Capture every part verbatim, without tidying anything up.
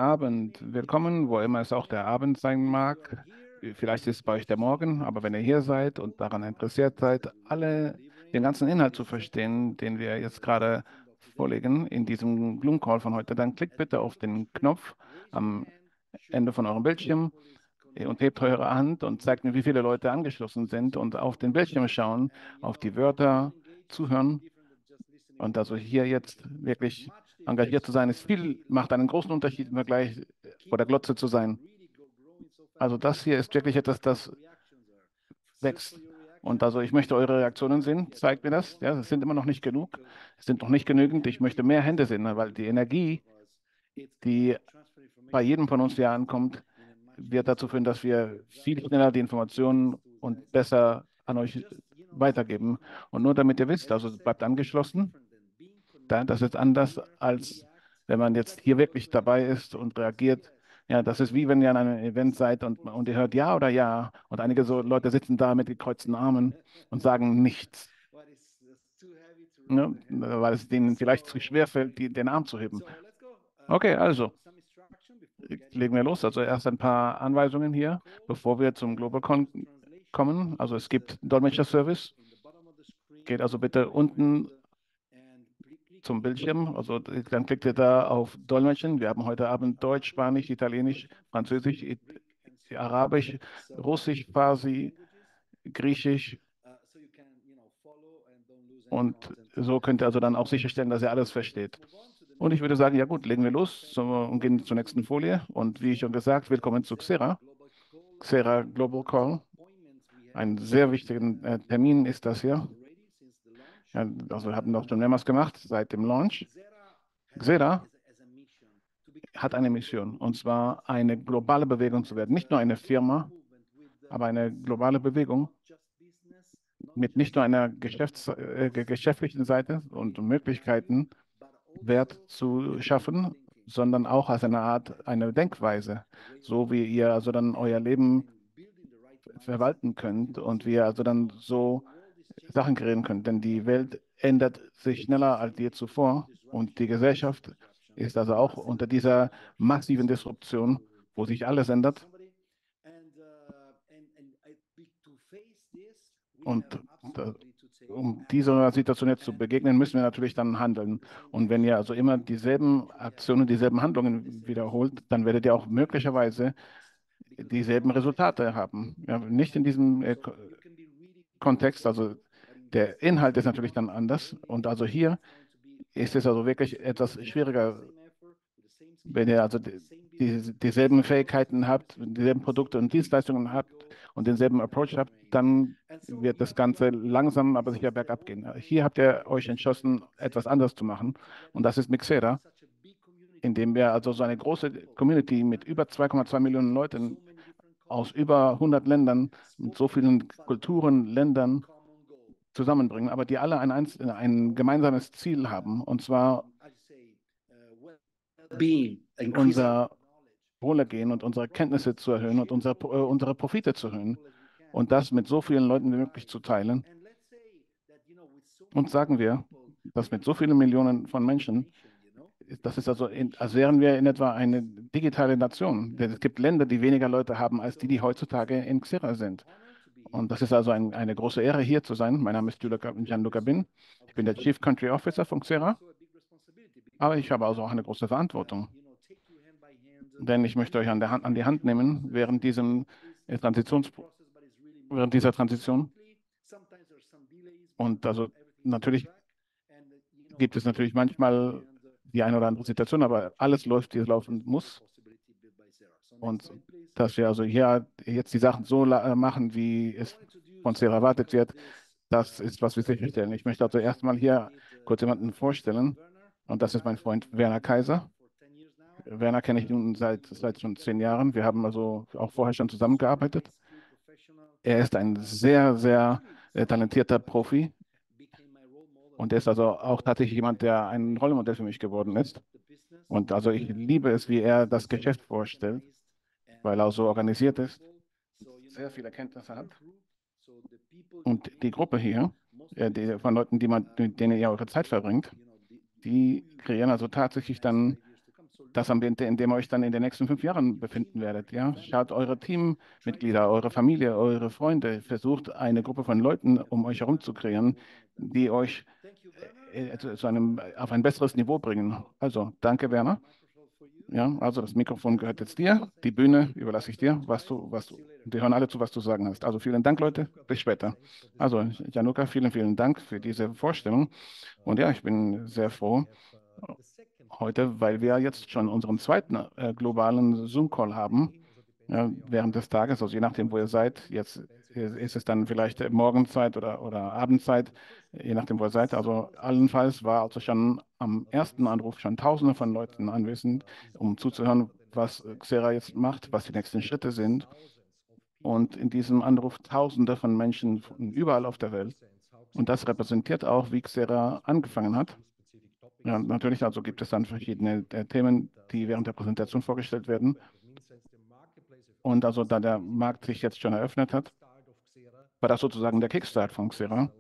Abend. Willkommen, wo immer es auch der Abend sein mag. Vielleicht ist es bei euch der Morgen, aber wenn ihr hier seid und daran interessiert seid, alle den ganzen Inhalt zu verstehen, den wir jetzt gerade vorlegen in diesem Gloom Call von heute, dann klickt bitte auf den Knopf am Ende von eurem Bildschirm und hebt eure Hand und zeigt mir, wie viele Leute angeschlossen sind und auf den Bildschirm schauen, auf die Wörter zuhören. Und also hier jetzt wirklich engagiert zu sein, ist viel, macht einen großen Unterschied im Vergleich äh, vor der Glotze zu sein. Also das hier ist wirklich etwas, das wächst. Und also ich möchte eure Reaktionen sehen. Zeigt mir das. Ja, es sind immer noch nicht genug. Es sind noch nicht genügend. Ich möchte mehr Hände sehen, ne, weil die Energie, die bei jedem von uns hier ankommt, wird dazu führen, dass wir viel schneller die Informationen und besser an euch weitergeben. Und nur damit ihr wisst, also bleibt angeschlossen. Da, das ist anders, als wenn man jetzt hier wirklich dabei ist und reagiert. Ja, das ist wie wenn ihr an einem Event seid und, und ihr hört ja oder ja. Und einige so Leute sitzen da mit gekreuzten Armen und sagen nichts, ne, weil es denen vielleicht zu schwer fällt, die, den Arm zu heben. Okay, also legen wir los. Also erst ein paar Anweisungen hier, bevor wir zum GlobalCon kommen. Also es gibt Dolmetscher-Service. Geht also bitte unten zum Bildschirm. Also dann klickt ihr da auf Dolmetschen. Wir haben heute Abend Deutsch, Spanisch, Italienisch, Französisch, It Arabisch, Russisch, Farsi, Griechisch. Und so könnt ihr also dann auch sicherstellen, dass ihr alles versteht. Und ich würde sagen, ja gut, legen wir los so, und gehen zur nächsten Folie. Und wie schon gesagt, willkommen zu Xera. Xera Global Call. Ein sehr wichtiger äh, Termin ist das hier. Ja, also wir haben das schon mehrmals gemacht seit dem Launch. Xera hat eine Mission, und zwar eine globale Bewegung zu werden. Nicht nur eine Firma, aber eine globale Bewegung mit nicht nur einer Geschäfts äh, ge- geschäftlichen Seite und Möglichkeiten, Wert zu schaffen, sondern auch als eine Art, eine Denkweise, so wie ihr also dann euer Leben verwalten könnt und wie ihr also dann so Sachen kreieren könnt. Denn die Welt ändert sich schneller als je zuvor und die Gesellschaft ist also auch unter dieser massiven Disruption, wo sich alles ändert. Und da, um dieser Situation jetzt zu begegnen, müssen wir natürlich dann handeln. Und wenn ihr also immer dieselben Aktionen, dieselben Handlungen wiederholt, dann werdet ihr auch möglicherweise dieselben Resultate haben. Ja, nicht in diesem äh, Ko- Kontext, also der Inhalt ist natürlich dann anders. Und also hier ist es also wirklich etwas schwieriger, wenn ihr also die, die, dieselben Fähigkeiten habt, dieselben Produkte und Dienstleistungen habt und denselben Approach habt, dann wird das Ganze langsam, aber sicher bergab gehen. Hier habt ihr euch entschlossen, etwas anderes zu machen. Und das ist Mixera, indem wir also so eine große Community mit über zwei Komma zwei Millionen Leuten aus über hundert Ländern, mit so vielen Kulturen, Ländern zusammenbringen, aber die alle ein, einz- ein gemeinsames Ziel haben, und zwar unser Wohlergehen und unsere Kenntnisse zu erhöhen und unsere, äh, unsere Profite zu erhöhen und das mit so vielen Leuten wie möglich zu teilen. Und sagen wir, dass mit so vielen Millionen von Menschen, das ist also, in, als wären wir in etwa eine digitale Nation. Denn es gibt Länder, die weniger Leute haben, als die, die heutzutage in Xera sind. Und das ist also ein, eine große Ehre, hier zu sein. Mein Name ist Gianluca Gianluca Bin. Ich bin der Chief Country Officer von Xera, aber ich habe also auch eine große Verantwortung. Denn ich möchte euch an der Hand, an die Hand nehmen während diesem äh, Transitions, während dieser Transition. Und also natürlich gibt es natürlich manchmal die eine oder andere Situation, aber alles läuft, wie es laufen muss. Und dass wir also hier jetzt die Sachen so la- äh, machen, wie es von C E R erwartet wird, das ist, was wir sicherstellen. Ich möchte also erstmal hier kurz jemanden vorstellen. Und das ist mein Freund Werner Kaiser. Werner kenne ich nun seit, seit schon zehn Jahren. Wir haben also auch vorher schon zusammengearbeitet. Er ist ein sehr, sehr äh, talentierter Profi und er ist also auch tatsächlich jemand, der ein Rollenmodell für mich geworden ist. Und also ich liebe es, wie er das Geschäft vorstellt, weil er so organisiert ist, sehr viele Kenntnisse hat. Und die Gruppe hier, äh, die, von Leuten, die man, mit denen ihr eure Zeit verbringt, die kreieren also tatsächlich dann das Ambiente, in dem ihr euch dann in den nächsten fünf Jahren befinden werdet. Ja? Schaut eure Teammitglieder, eure Familie, eure Freunde, versucht eine Gruppe von Leuten um euch herum zu kreieren, die euch äh, zu, zu einem, auf ein besseres Niveau bringen. Also, danke, Werner. Ja, also das Mikrofon gehört jetzt dir. Die Bühne überlasse ich dir, was du, was du, die hören alle zu, was du sagen hast. Also vielen Dank, Leute. Bis später. Also, Januka, vielen, vielen Dank für diese Vorstellung. Und ja, ich bin sehr froh heute, weil wir jetzt schon unseren zweiten äh, globalen Zoom-Call haben, ja, während des Tages, also je nachdem, wo ihr seid. Jetzt äh, ist es dann vielleicht äh, Morgenzeit oder, oder Abendzeit, je nachdem, wo ihr seid. Also allenfalls war also schon am ersten Anruf schon Tausende von Leuten anwesend, um zuzuhören, was äh, Xera jetzt macht, was die nächsten Schritte sind. Und in diesem Anruf Tausende von Menschen von überall auf der Welt. Und das repräsentiert auch, wie Xera angefangen hat. Ja, natürlich, also gibt es dann verschiedene äh, Themen, die während der Präsentation vorgestellt werden. Und also da der Markt sich jetzt schon eröffnet hat, war das sozusagen der Kickstart von Xera.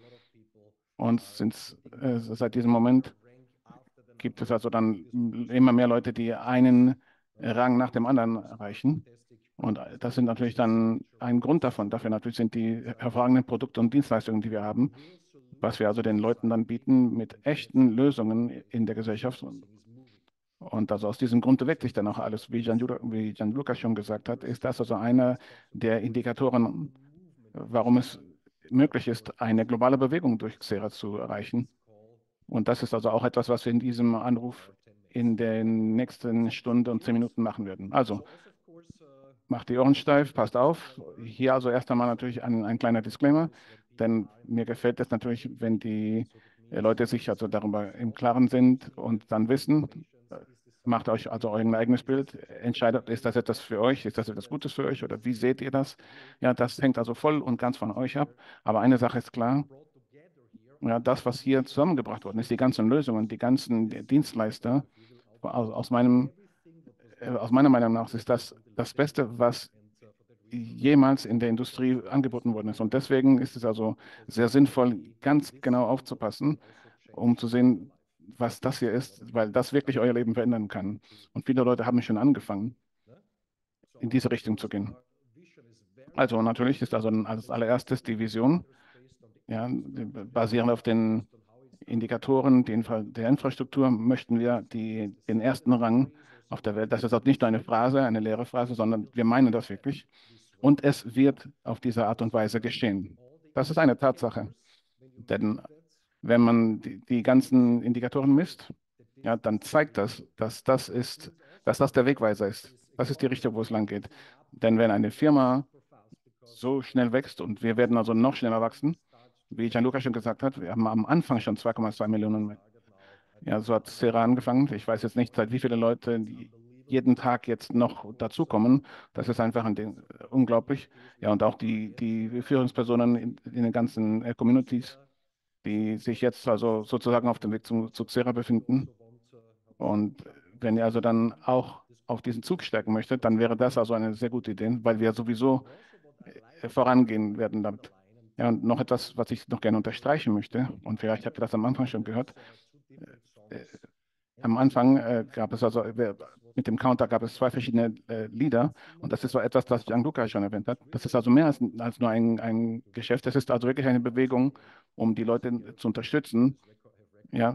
Und since, äh, seit diesem Moment gibt es also dann immer mehr Leute, die einen Rang nach dem anderen erreichen. Und das sind natürlich dann ein Grund davon. Dafür natürlich sind die hervorragenden Produkte und Dienstleistungen, die wir haben, was wir also den Leuten dann bieten mit echten Lösungen in der Gesellschaft. Und also aus diesem Grund bewegt sich dann auch alles, wie Gianluca, wie Gianluca schon gesagt hat, ist das also einer der Indikatoren, warum es möglich ist, eine globale Bewegung durch Xera zu erreichen. Und das ist also auch etwas, was wir in diesem Anruf in den nächsten Stunde und zehn Minuten machen werden. Also macht die Ohren steif, passt auf. Hier also erst einmal natürlich ein, ein kleiner Disclaimer, denn mir gefällt es natürlich, wenn die äh, Leute sich also darüber im Klaren sind und dann wissen, äh, macht euch also euer eigenes Bild, entscheidet, ist das etwas für euch, ist das etwas Gutes für euch oder wie seht ihr das? Ja, das hängt also voll und ganz von euch ab. Aber eine Sache ist klar, ja, das, was hier zusammengebracht worden ist, die ganzen Lösungen, die ganzen Dienstleister, aus, aus meinem, äh, aus meiner Meinung nach ist das das Beste, was jemals in der Industrie angeboten worden ist. Und deswegen ist es also sehr sinnvoll, ganz genau aufzupassen, um zu sehen, was das hier ist, weil das wirklich euer Leben verändern kann. Und viele Leute haben schon angefangen, in diese Richtung zu gehen. Also natürlich ist also als allererstes die Vision, ja, basierend auf den Indikatoren die Infra der Infrastruktur möchten wir die, den ersten Rang auf der Welt. Das ist auch nicht nur eine Phrase, eine leere Phrase, sondern wir meinen das wirklich. Und es wird auf diese Art und Weise geschehen. Das ist eine Tatsache. Denn wenn man die, die ganzen Indikatoren misst, ja, dann zeigt das, dass das ist, dass das der Wegweiser ist. Das ist die Richtung, wo es lang geht. Denn wenn eine Firma so schnell wächst und wir werden also noch schneller wachsen, wie Gianluca schon gesagt hat, wir haben am Anfang schon zwei Komma zwei Millionen. Ja, so hat Sera angefangen. Ich weiß jetzt nicht, seit wie viele Leute die jeden Tag jetzt noch dazukommen. Das ist einfach ein Ding, äh, unglaublich. Ja, und auch die, die Führungspersonen in, in den ganzen äh, Communities, die sich jetzt also sozusagen auf dem Weg zu, zu Xera befinden. Und wenn ihr also dann auch auf diesen Zug stärken möchtet, dann wäre das also eine sehr gute Idee, weil wir sowieso äh, vorangehen werden damit. Ja, und noch etwas, was ich noch gerne unterstreichen möchte, und vielleicht habt ihr das am Anfang schon gehört. Äh, äh, Am Anfang äh, gab es also, äh, mit dem Counter gab es zwei verschiedene äh, Lieder, und das ist so etwas, das Gianluca schon erwähnt hat. Das ist also mehr als, als nur ein, ein Geschäft, das ist also wirklich eine Bewegung, um die Leute zu unterstützen, ja,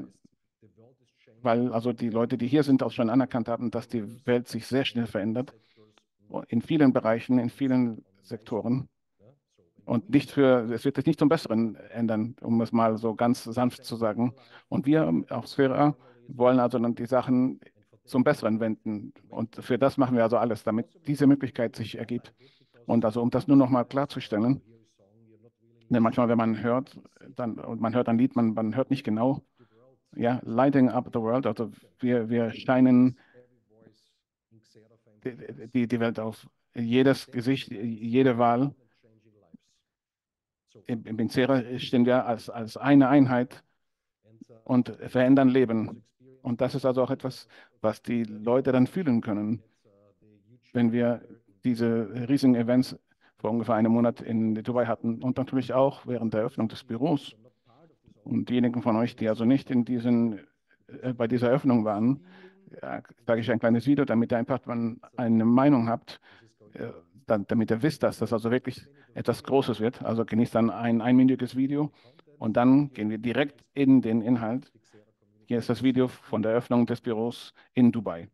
weil also die Leute, die hier sind, auch schon anerkannt haben, dass die Welt sich sehr schnell verändert, in vielen Bereichen, in vielen Sektoren. Und nicht für, es wird sich nicht zum Besseren ändern, um es mal so ganz sanft zu sagen. Und wir auf Sphäre wollen also dann die Sachen zum Besseren wenden. Und für das machen wir also alles, damit diese Möglichkeit sich ergibt. Und also um das nur noch mal klarzustellen, denn manchmal, wenn man hört, dann, und man hört ein Lied, man, man hört nicht genau, ja, lighting up the world, also wir, wir scheinen die, die, die Welt auf. Jedes Gesicht, jede Wahl, im, im Benzera stehen wir als, als eine Einheit und verändern Leben. Und das ist also auch etwas, was die Leute dann fühlen können, wenn wir diese riesigen Events vor ungefähr einem Monat in Dubai hatten und natürlich auch während der Eröffnung des Büros. Und diejenigen von euch, die also nicht in diesen, äh, bei dieser Eröffnung waren, ja, sage ich ein kleines Video, damit ihr einfach mal eine Meinung habt, äh, dann, damit ihr wisst, dass das also wirklich etwas Großes wird. Also genießt dann ein einminütiges Video und dann gehen wir direkt in den Inhalt. Hier ist das Video von der Eröffnung des Büros in Dubai.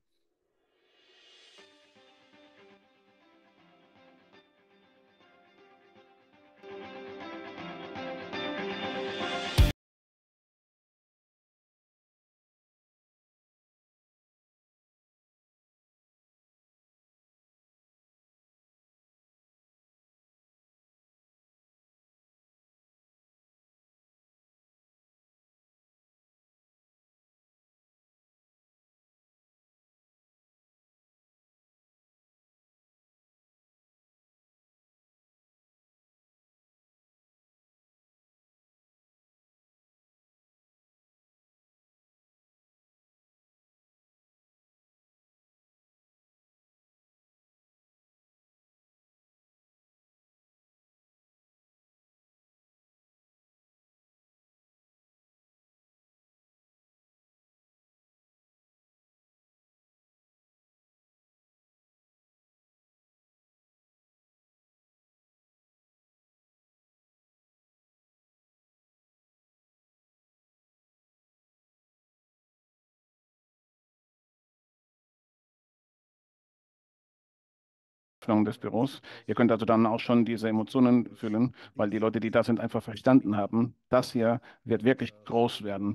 Eröffnung des Büros. Ihr könnt also dann auch schon diese Emotionen fühlen, weil die Leute, die da sind, einfach verstanden haben, das hier wird wirklich groß werden.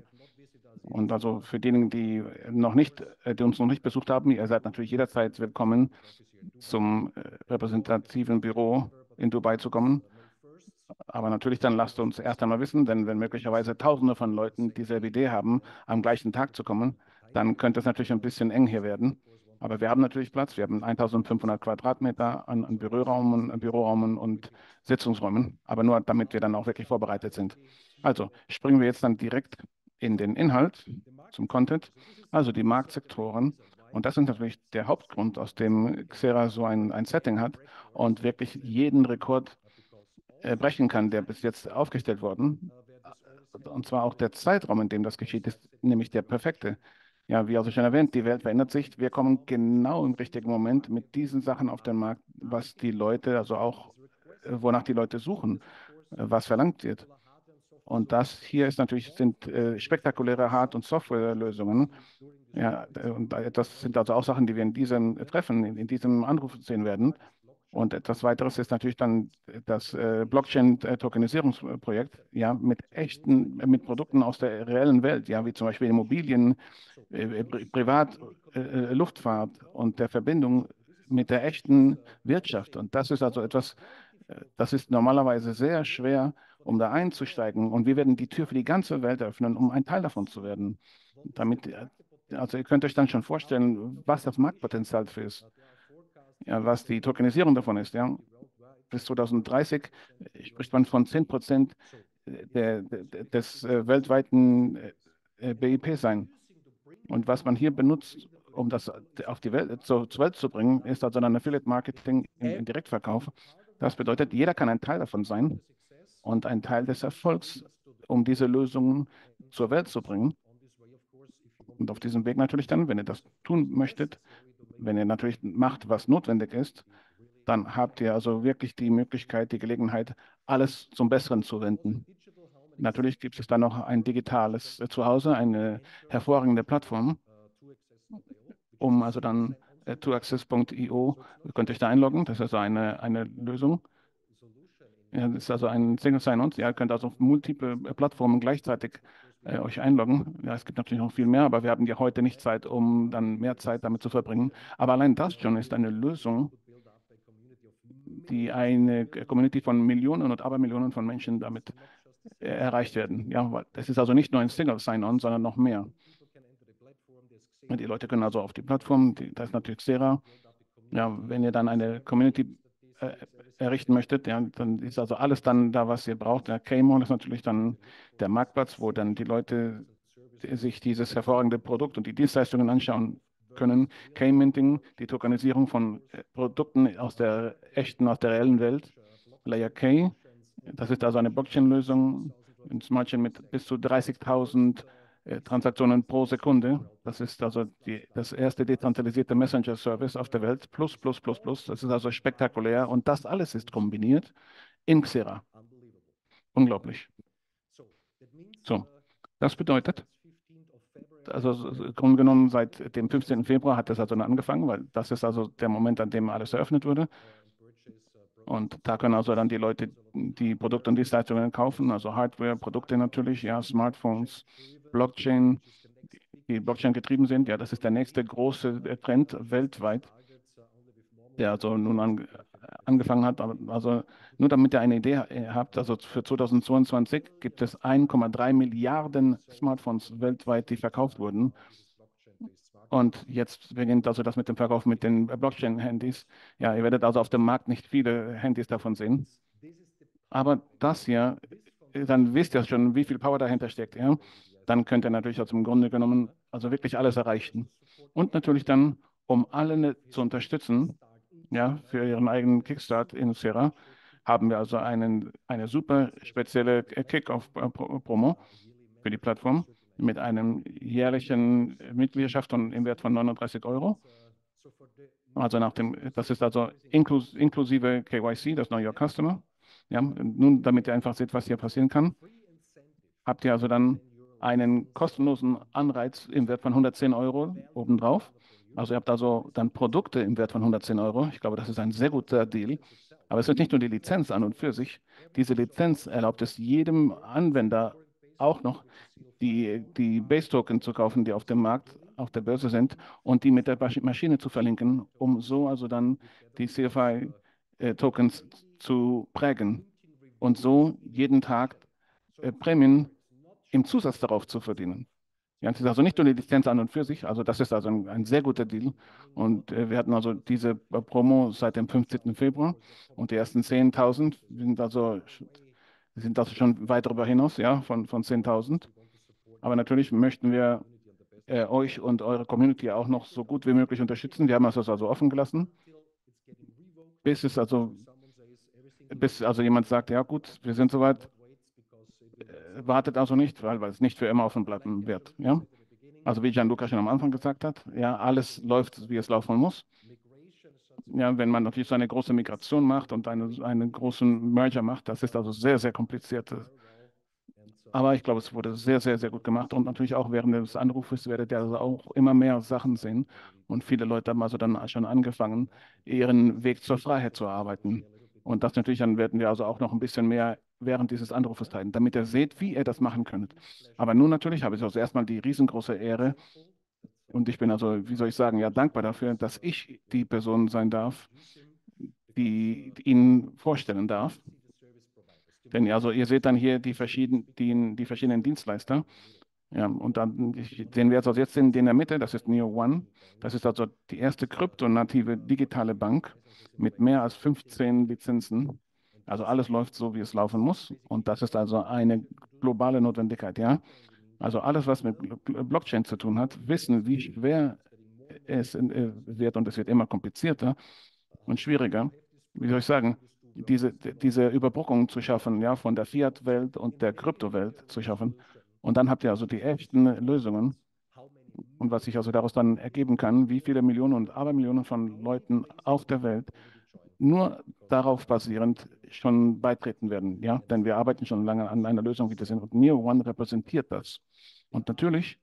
Und also für diejenigen, die noch nicht, äh, die uns noch nicht besucht haben, ihr seid natürlich jederzeit willkommen, zum äh, repräsentativen Büro in Dubai zu kommen. Aber natürlich dann lasst uns erst einmal wissen, denn wenn möglicherweise Tausende von Leuten dieselbe Idee haben, am gleichen Tag zu kommen, dann könnte es natürlich ein bisschen eng hier werden. Aber wir haben natürlich Platz. Wir haben eintausendfünfhundert Quadratmeter an, an Büroräumen, an Büroräumen und Sitzungsräumen, aber nur damit wir dann auch wirklich vorbereitet sind. Also springen wir jetzt dann direkt in den Inhalt, zum Content, also die Marktsektoren. Und das ist natürlich der Hauptgrund, aus dem Xera so ein, ein Setting hat und wirklich jeden Rekord äh, brechen kann, der bis jetzt aufgestellt worden. Und zwar auch der Zeitraum, in dem das geschieht, ist nämlich der perfekte. Ja, wie also schon erwähnt, die Welt verändert sich. Wir kommen genau im richtigen Moment mit diesen Sachen auf den Markt, was die Leute, also auch, äh, wonach die Leute suchen, äh, was verlangt wird. Und das hier ist natürlich, sind äh, spektakuläre Hard- und Softwarelösungen. Ja, äh, und äh, das sind also auch Sachen, die wir in diesem Treffen, in, in diesem Anruf sehen werden. Und etwas weiteres ist natürlich dann das äh, Blockchain-Tokenisierungsprojekt, ja, mit echten, mit Produkten aus der reellen Welt, ja, wie zum Beispiel Immobilien, äh, Pri Privat, äh, äh, Luftfahrt und der Verbindung mit der echten Wirtschaft. Und das ist also etwas, äh, das ist normalerweise sehr schwer, um da einzusteigen. Und wir werden die Tür für die ganze Welt öffnen, um ein Teil davon zu werden. Damit, äh, also ihr könnt euch dann schon vorstellen, was das Marktpotenzial dafür ist, ja, was die Tokenisierung davon ist. Ja. Bis zweitausenddreißig spricht man von zehn Prozent der, der, des äh, weltweiten äh, B I P sein. Und was man hier benutzt, um das auf die Welt, zur, zur Welt zu bringen, ist also dann Affiliate Marketing im, im Direktverkauf. Das bedeutet, jeder kann ein Teil davon sein und ein Teil des Erfolgs, um diese Lösungen zur Welt zu bringen. Und auf diesem Weg natürlich dann, wenn ihr das tun möchtet, wenn ihr natürlich macht, was notwendig ist, dann habt ihr also wirklich die Möglichkeit, die Gelegenheit, alles zum Besseren zu wenden. Natürlich gibt es dann noch ein digitales äh, Zuhause, eine hervorragende Plattform, um also dann äh, two access punkt i o könnt ihr euch da einloggen. Das ist also eine, eine Lösung. Ja, das ist also ein Single Sign-On. Ja, ihr könnt also auf multiple äh, Plattformen gleichzeitig äh, euch einloggen. Ja, es gibt natürlich noch viel mehr, aber wir haben ja heute nicht Zeit, um dann mehr Zeit damit zu verbringen. Aber allein das schon ist eine Lösung, die eine Community von Millionen und Abermillionen von Menschen damit äh, erreicht werden. Ja, weil das ist also nicht nur ein Single Sign-On, sondern noch mehr. Die Leute können also auf die Plattform, die, das ist natürlich Xera. Ja, wenn ihr dann eine Community äh, errichten möchtet, ja, dann ist also alles dann da, was ihr braucht. Der K-Mon ist natürlich dann der Marktplatz, wo dann die Leute sich dieses hervorragende Produkt und die Dienstleistungen anschauen können. K-Minting, die Tokenisierung von äh, Produkten aus der echten, aus der reellen Welt. Layer K, das ist also eine Blockchain-Lösung, ein Smart Chain mit bis zu dreißigtausend äh, Transaktionen pro Sekunde. Das ist also die, das erste dezentralisierte Messenger-Service auf der Welt. Plus, plus, plus, plus. Das ist also spektakulär. Und das alles ist kombiniert in Xera. Unglaublich. So, das bedeutet, also so- so im Grunde genommen seit dem fünfzehnten Februar hat das also dann angefangen, weil das ist also der Moment, an dem alles eröffnet wurde. Und da können also dann die Leute die Produkte und Dienstleistungen kaufen, also Hardware, Produkte natürlich, ja, Smartphones, Blockchain, die Blockchain getrieben sind. Ja, das ist der nächste große äh, Trend weltweit, der also nun an, angefangen hat. Aber also nur damit ihr eine Idee äh, habt, also für zweitausendzweiundzwanzig gibt es eins Komma drei Milliarden Smartphones weltweit, die verkauft wurden. Und jetzt beginnt also das mit dem Verkauf mit den Blockchain-Handys. Ja, ihr werdet also auf dem Markt nicht viele Handys davon sehen. Aber das hier, äh, dann wisst ihr schon, wie viel Power dahinter steckt. Ja? Dann könnt ihr natürlich also im Grunde genommen also wirklich alles erreichen. Und natürlich dann, um alle zu unterstützen, ja, für ihren eigenen Kickstart in Sierra, haben wir also einen, eine super spezielle Kick-Off-Promo für die Plattform mit einem jährlichen Mitgliedschaft von, im Wert von neununddreißig Euro. Also nach dem, das ist also inklus, inklusive K Y C, das Know Your Customer. Ja, nun, damit ihr einfach seht, was hier passieren kann, habt ihr also dann einen kostenlosen Anreiz im Wert von hundertzehn Euro obendrauf. Also ihr habt also dann Produkte im Wert von hundertzehn Euro. Ich glaube, das ist ein sehr guter Deal. Aber es ist nicht nur die Lizenz an und für sich. Diese Lizenz erlaubt es jedem Anwender auch noch, die, die Base-Token zu kaufen, die auf dem Markt, auf der Börse sind und die mit der Masch- Maschine zu verlinken, um so also dann die C F I-Tokens zu prägen und so jeden Tag äh, Prämien im Zusatz darauf zu verdienen. Ja, es ist also nicht nur die Lizenz an und für sich, also das ist also ein, ein sehr guter Deal. Und äh, wir hatten also diese äh, Promo seit dem fünfzehnten Februar und die ersten zehntausend sind also, sind also schon weit darüber hinaus, ja, von, von zehntausend. Aber natürlich möchten wir äh, euch und eure Community auch noch so gut wie möglich unterstützen. Wir haben das also offen gelassen, bis es also, bis also jemand sagt, ja gut, wir sind soweit, äh, wartet also nicht, weil, weil es nicht für immer offen bleiben wird. Ja? Also wie Gianluca schon am Anfang gesagt hat, ja, alles läuft, wie es laufen muss. Ja, wenn man natürlich so eine große Migration macht und eine, einen großen Merger macht, das ist also sehr, sehr kompliziert. Aber ich glaube, es wurde sehr, sehr, sehr gut gemacht. Und natürlich auch während des Anrufes werdet ihr also auch immer mehr Sachen sehen. Und viele Leute haben also dann schon angefangen, ihren Weg zur Freiheit zu erarbeiten. Und das natürlich, dann werden wir also auch noch ein bisschen mehr während dieses Anrufes teilen, damit ihr seht, wie ihr das machen könnt. Aber nun natürlich habe ich also erstmal die riesengroße Ehre und ich bin also, wie soll ich sagen, ja dankbar dafür, dass ich die Person sein darf, die, die Ihnen vorstellen darf. Denn ja, also ihr seht dann hier die verschiedenen, die, die verschiedenen Dienstleister. Ja, und dann ich- sehen wir jetzt also jetzt den, den in der Mitte, das ist Neo One. Das ist also die erste kryptonative digitale Bank mit mehr als fünfzehn Lizenzen. Also alles läuft so, wie es laufen muss. Und das ist also eine globale Notwendigkeit, ja. Also alles, was mit Blo- Blockchain zu tun hat, wissen, wie schwer es äh, wird und es wird immer komplizierter und schwieriger. Wie soll ich sagen, diese, diese Überbrückung zu schaffen, ja, von der Fiat-Welt und der Kryptowelt zu schaffen. Und dann habt ihr also die echten Lösungen. Und was sich also daraus dann ergeben kann, wie viele Millionen und Abermillionen von Leuten auf der Welt nur darauf basierend schon beitreten werden. Ja, denn wir arbeiten schon lange an einer Lösung, wie das sind. Und Neo One repräsentiert das. Und natürlich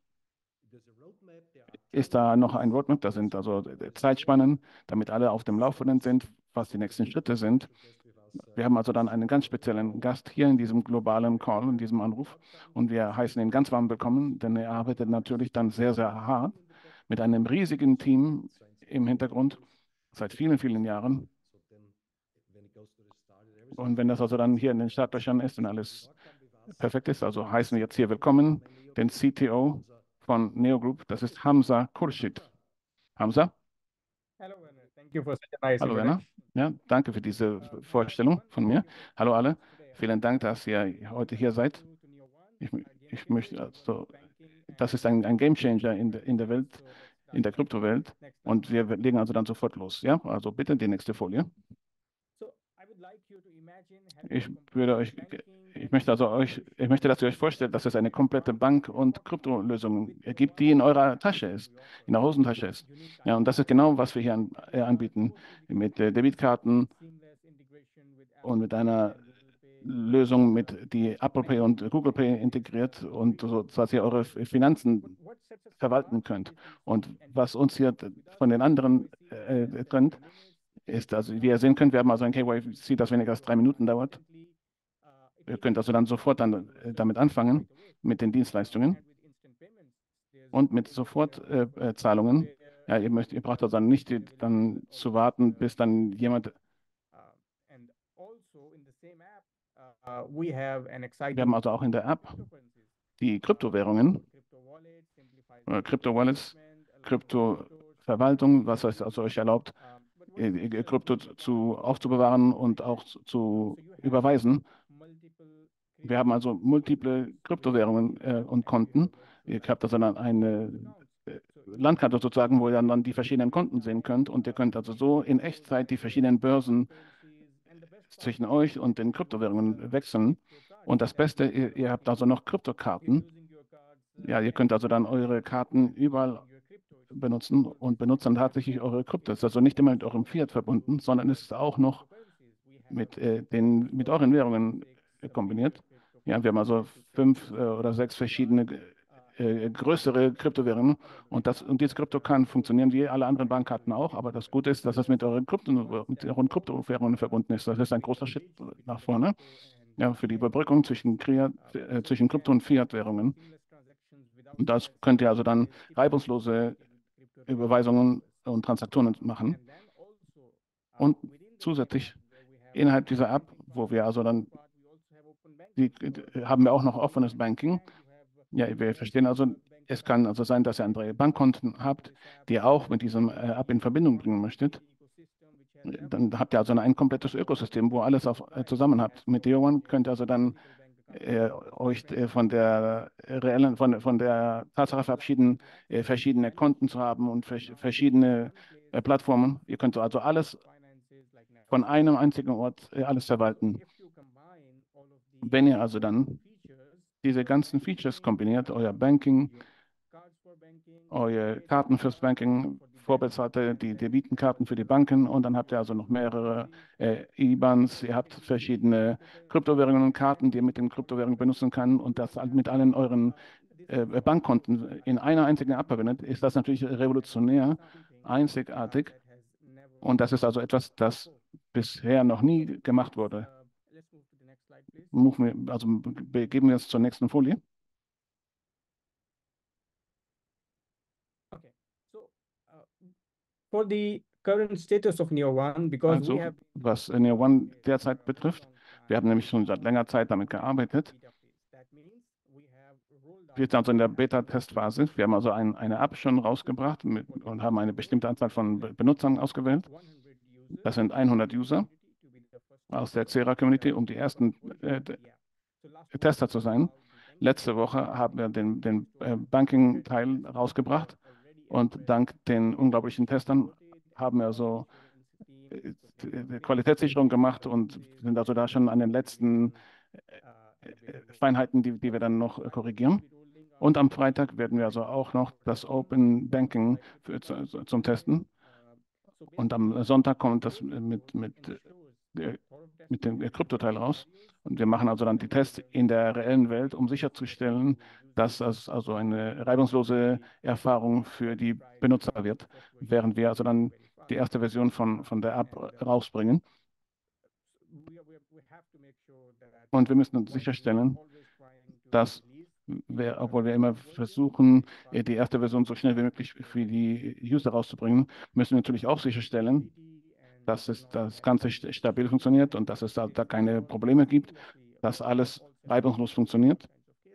ist da noch ein Roadmap, da sind also Zeitspannen, damit alle auf dem Laufenden sind, was die nächsten Schritte sind. Wir haben also dann einen ganz speziellen Gast hier in diesem globalen Call, in diesem Anruf. Und wir heißen ihn ganz warm willkommen, denn er arbeitet natürlich dann sehr, sehr hart mit einem riesigen Team im Hintergrund seit vielen, vielen Jahren. Und wenn das also dann hier in den Startlöchern ist und alles perfekt ist, also heißen wir jetzt hier willkommen den C T O von Neo Group, das ist Hamza Khurshid. Hamza? Hello, Werner. Thank you for such a nice Hallo Werner. introduction. Ja, danke für diese Uh, we are Vorstellung very von mir. happy that Hallo alle. you today Vielen have Dank, uh, dass ihr heute hier welcomed seid. you to Neo One. Ich, It's mö- a game ich changer möchte in the world of also, banking das and ist ein, ein Game uh, Changer in der, in der payments. Welt, So let's in start. der Kryptowelt. Next slide, Und please. wir legen also dann sofort los. Ja, also bitte die nächste Folie. So I would like you to imagine having Ich a würde complete euch, banking Ich möchte also euch, ich möchte, dass ihr euch vorstellt, dass es eine komplette Bank- und Kryptolösung gibt, die in eurer Tasche ist, in der Hosentasche ist. Ja, und das ist genau, was wir hier an, äh, anbieten, mit äh, Debitkarten und mit einer Lösung, mit die Apple Pay und Google Pay integriert und so, dass ihr eure Finanzen verwalten könnt. Und was uns hier von den anderen äh, trennt, ist, also wie ihr sehen könnt, wir haben also ein K Y C, das weniger als drei Minuten dauert. Ihr könnt also dann sofort dann äh, damit anfangen, mit den Dienstleistungen und mit Sofortzahlungen. Äh, äh, Zahlungen. Ja, ihr möchtet, ihr braucht also dann nicht die, dann zu warten, bis dann jemand. Wir haben also auch in der App die Kryptowährungen, äh, Krypto-Wallets, Kryptoverwaltung, was euch also euch erlaubt, äh, äh, Krypto zu aufzubewahren und auch zu, zu überweisen. Wir haben also multiple Kryptowährungen äh, und Konten. Ihr habt also dann eine äh, Landkarte sozusagen, wo ihr dann, dann die verschiedenen Konten sehen könnt. Und ihr könnt also so in Echtzeit die verschiedenen Börsen zwischen euch und den Kryptowährungen wechseln. Und das Beste, ihr, ihr habt also noch Kryptokarten. Ja, ihr könnt also dann eure Karten überall benutzen und benutzt dann tatsächlich eure Kryptos. Das ist also nicht immer mit eurem Fiat verbunden, sondern es ist auch noch mit, äh, den, mit euren Währungen äh, kombiniert. Ja, wir haben also fünf äh, oder sechs verschiedene äh, größere Kryptowährungen und, das, und diese Krypto kann funktionieren wie alle anderen Bankkarten auch, aber das Gute ist, dass das mit euren, Krypto, mit euren Kryptowährungen verbunden ist. Das ist ein großer Schritt nach vorne, ja, für die Überbrückung zwischen, Krea, äh, zwischen Krypto- und Fiat-Währungen. Und das könnt ihr also dann reibungslose Überweisungen und Transaktionen machen. Und zusätzlich innerhalb dieser App, wo wir also dann, die, die, haben wir auch noch offenes Banking. Ja, wir verstehen also, es kann also sein, dass ihr andere Bankkonten habt, die ihr auch mit diesem äh, App in Verbindung bringen möchtet. Dann habt ihr also ein komplettes Ökosystem, wo ihr alles auf, äh, zusammen habt. Mit DeoOne könnt ihr also dann äh, euch äh, von der reellen, von, von der Tatsache verabschieden, äh, verschiedene Konten zu haben und vers verschiedene äh, Plattformen. Ihr könnt also alles von einem einzigen Ort äh, alles verwalten. Wenn ihr also dann diese ganzen Features kombiniert, euer Banking, eure Karten fürs Banking, vorbezahlte die Debitenkarten für die Banken und dann habt ihr also noch mehrere äh, I B A Ns, ihr habt verschiedene Kryptowährungen und Karten, die ihr mit den Kryptowährungen benutzen kann und das mit allen euren äh, Bankkonten in einer einzigen App verwendet, ist das natürlich revolutionär, einzigartig und das ist also etwas, das bisher noch nie gemacht wurde. Also begeben wir uns zur nächsten Folie. For the current status of Neo One, because we Also, have was Neo One derzeit betrifft, wir haben nämlich schon seit längerer Zeit damit gearbeitet. Wir sind also in der Beta-Testphase. Wir haben also ein, eine App schon rausgebracht mit, und haben eine bestimmte Anzahl von Benutzern ausgewählt. Das sind hundert User aus der Xera-Community, um die ersten äh, Tester zu sein. Letzte Woche haben wir den, den äh, Banking-Teil rausgebracht und dank den unglaublichen Testern haben wir so äh, Qualitätssicherung gemacht und sind also da schon an den letzten äh, Feinheiten, die, die wir dann noch äh, korrigieren. Und am Freitag werden wir also auch noch das Open Banking für, zu, zum Testen. Und am Sonntag kommt das mit, mit, äh, mit dem Kryptoteil raus. Und wir machen also dann die Tests in der reellen Welt, um sicherzustellen, dass das also eine reibungslose Erfahrung für die Benutzer wird, während wir also dann die erste Version von, von der App rausbringen. Und wir müssen sicherstellen, dass wir, obwohl wir immer versuchen, äh, die erste Version so schnell wie möglich für die User rauszubringen, müssen wir natürlich auch sicherstellen, dass es das Ganze st- stabil funktioniert und dass es da, da keine Probleme gibt, dass alles reibungslos funktioniert.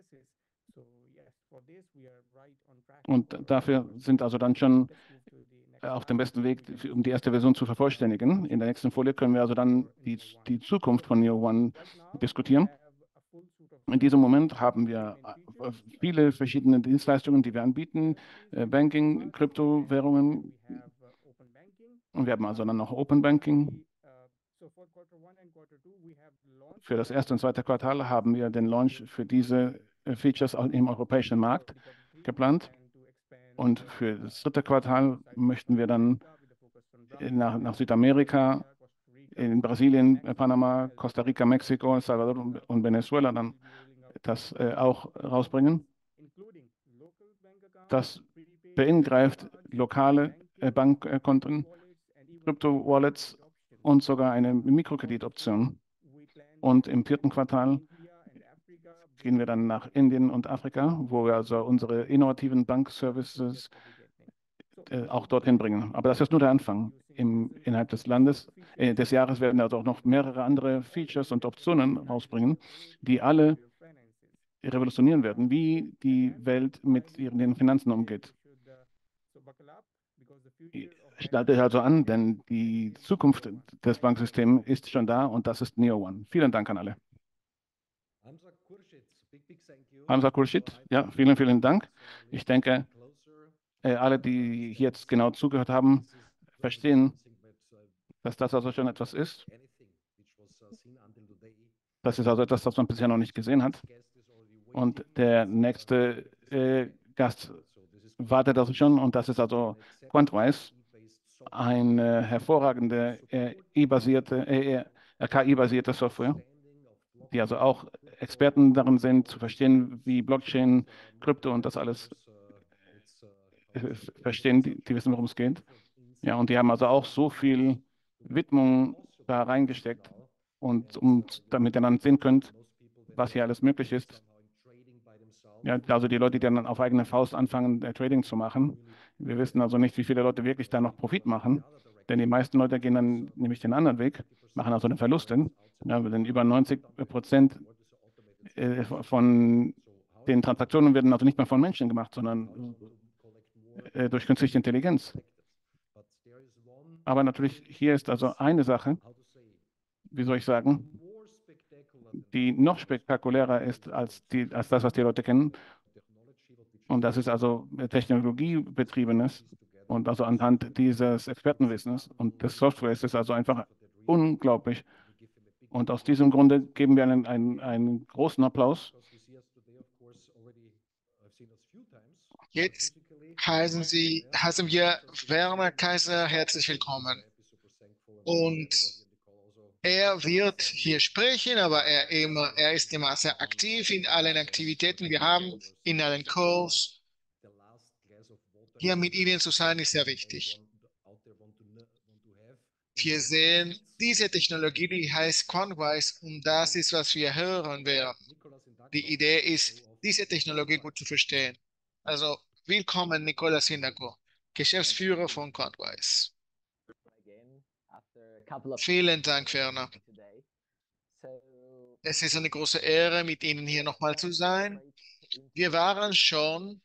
Und dafür sind also dann schon äh, auf dem besten Weg, für- um die erste Version zu vervollständigen. In der nächsten Folie können wir also dann die, die Zukunft von Neo One diskutieren. In diesem Moment haben wir äh, viele verschiedene Dienstleistungen, die wir anbieten, äh, Banking, Kryptowährungen und wir haben also dann noch Open Banking. Für das erste und zweite Quartal haben wir den Launch für diese äh, Features auch im europäischen Markt geplant. Und für das dritte Quartal möchten wir dann äh, nach, nach Südamerika, in Brasilien, äh, Panama, Costa Rica, Mexiko, El Salvador und, und Venezuela dann das äh, auch rausbringen. Das beingreift lokale äh, Bankkonten, Krypto-Wallets und sogar eine Mikrokreditoption. Und im vierten Quartal gehen wir dann nach Indien und Afrika, wo wir also unsere innovativen Bankservices äh, auch dorthin bringen. Aber das ist nur der Anfang. Im, innerhalb des Landes, äh, des Jahres werden wir also auch noch mehrere andere Features und Optionen rausbringen, die alle revolutionieren werden, wie die Welt mit ihren Finanzen umgeht. Schnallt euch also an, denn die Zukunft des Banksystems ist schon da und das ist NeoOne. Vielen Dank an alle. Hamza Khurshid, ja, vielen, vielen Dank. Ich denke, äh, alle, die hier jetzt genau zugehört haben, verstehen, dass das also schon etwas ist. Das ist also etwas, was man bisher noch nicht gesehen hat. Und der nächste äh, Gast wartet also schon und das ist also Quantwise, eine hervorragende äh, I-basierte, äh, äh, K I-basierte Software, die also auch Experten darin sind, zu verstehen, wie Blockchain, Krypto und das alles äh, verstehen, die, die wissen, worum es geht. Ja, und die haben also auch so viel Widmung da reingesteckt und um, damit ihr dann sehen könnt, was hier alles möglich ist. Ja, also die Leute, die dann auf eigene Faust anfangen, äh, Trading zu machen. Wir wissen also nicht, wie viele Leute wirklich da noch Profit machen, denn die meisten Leute gehen dann nämlich den anderen Weg, machen also eine Verluste. Ja, denn über neunzig Prozent äh, von den Transaktionen werden also nicht mehr von Menschen gemacht, sondern äh, durch künstliche Intelligenz. Aber natürlich, hier ist also eine Sache, wie soll ich sagen, die noch spektakulärer ist als, die, als das, was die Leute kennen. Und das ist also technologiebetriebenes und also anhand dieses Expertenwissens und des Softwares ist also einfach unglaublich. Und aus diesem Grunde geben wir einen, einen, einen großen Applaus. Jetzt heißen Sie, heißen wir Werner Kaiser herzlich willkommen. Und er wird hier sprechen, aber er, immer, er ist immer sehr aktiv in allen Aktivitäten. Wir haben in allen Calls. Hier mit Ihnen zu sein, ist sehr wichtig. Wir sehen diese Technologie, die heißt Quantwise, und das ist, was wir hören werden. Die Idee ist, diese Technologie gut zu verstehen. Also, willkommen, Nicolas Hindaco, Geschäftsführer von Quantwise. Vielen Dank, Werner. Es ist eine große Ehre, mit Ihnen hier nochmal zu sein. Wir waren schon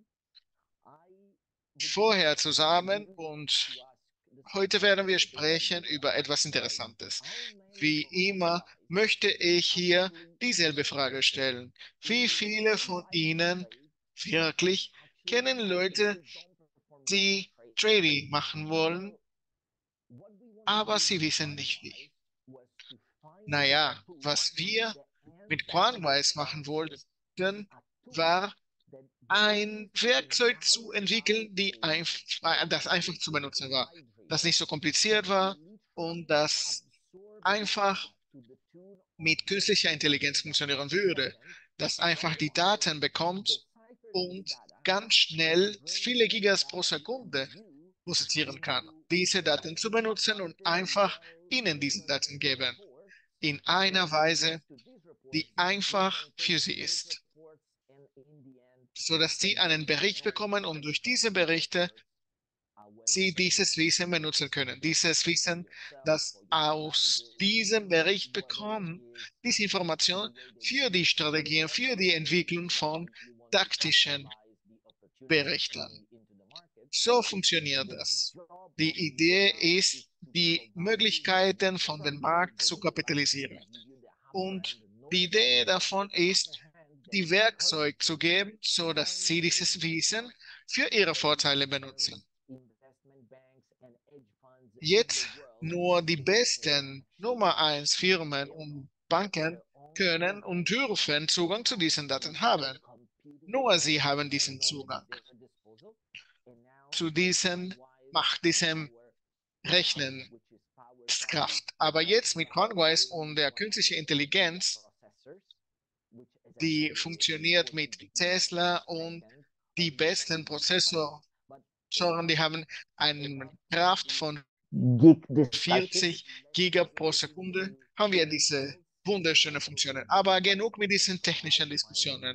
vorher zusammen und heute werden wir sprechen über etwas Interessantes. Wie immer möchte ich hier dieselbe Frage stellen. Wie viele von Ihnen wirklich kennen Leute, die Trading machen wollen, aber sie wissen nicht wie? Naja, was wir mit Quantwise machen wollten, war ein Werkzeug zu entwickeln, die einf das einfach zu benutzen war, das nicht so kompliziert war und das einfach mit künstlicher Intelligenz funktionieren würde, das einfach die Daten bekommt und ganz schnell viele Gigas pro Sekunde prozessieren kann, diese Daten zu benutzen und einfach Ihnen diese Daten geben, in einer Weise, die einfach für Sie ist, sodass Sie einen Bericht bekommen und durch diese Berichte Sie dieses Wissen benutzen können. Dieses Wissen, das aus diesem Bericht bekommt, diese Information für die Strategien, für die Entwicklung von taktischen Berichten. So funktioniert das. Die Idee ist, die Möglichkeiten von dem Markt zu kapitalisieren. Und die Idee davon ist, die Werkzeuge zu geben, so dass sie dieses Wissen für ihre Vorteile benutzen. Jetzt nur die besten Nummer eins Firmen und Banken können und dürfen Zugang zu diesen Daten haben. Nur sie haben diesen Zugang zu diesen, macht diesem Rechnenskraft. Aber jetzt mit Conwise und der künstlichen Intelligenz, die funktioniert mit Tesla und die besten Prozessoren, die haben eine Kraft von vierzig Giga pro Sekunde, haben wir diese wunderschönen Funktionen. Aber genug mit diesen technischen Diskussionen.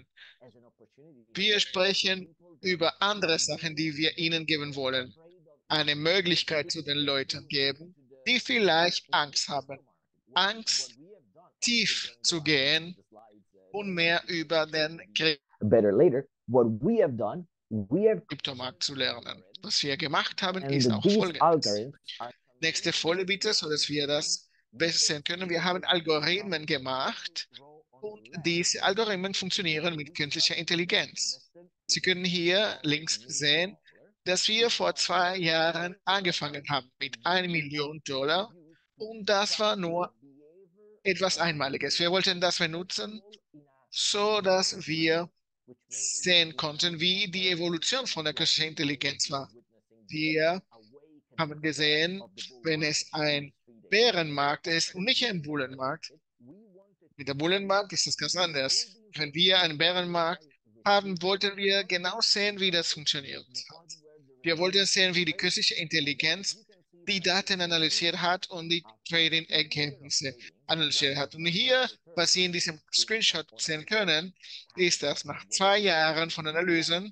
Wir sprechen über andere Sachen, die wir ihnen geben wollen. Eine Möglichkeit zu den Leuten geben, die vielleicht Angst haben. Angst, tief zu gehen und mehr über den better later. What we have done, we have Kryptomarkt zu lernen. Was wir gemacht haben, and ist auch these folgendes. algorithms are Nächste Folie bitte, sodass wir das besser sehen können. Wir haben Algorithmen gemacht und diese Algorithmen funktionieren mit künstlicher Intelligenz. Sie können hier links sehen, dass wir vor zwei Jahren angefangen haben mit einer Million Dollar und das war nur etwas Einmaliges. Wir wollten das benutzen, so dass wir sehen konnten, wie die Evolution von der künstlichen Intelligenz war. Wir haben gesehen, wenn es ein Bärenmarkt ist und nicht ein Bullenmarkt. Mit der Bullenmarkt ist das ganz anders. Wenn wir einen Bärenmarkt haben, wollten wir genau sehen, wie das funktioniert hat. Wir wollten sehen, wie die künstliche Intelligenz die Daten analysiert hat und die Trading-Ergebnisse analysiert hat. Und hier, was Sie in diesem Screenshot sehen können, ist, dass nach zwei Jahren von Analysen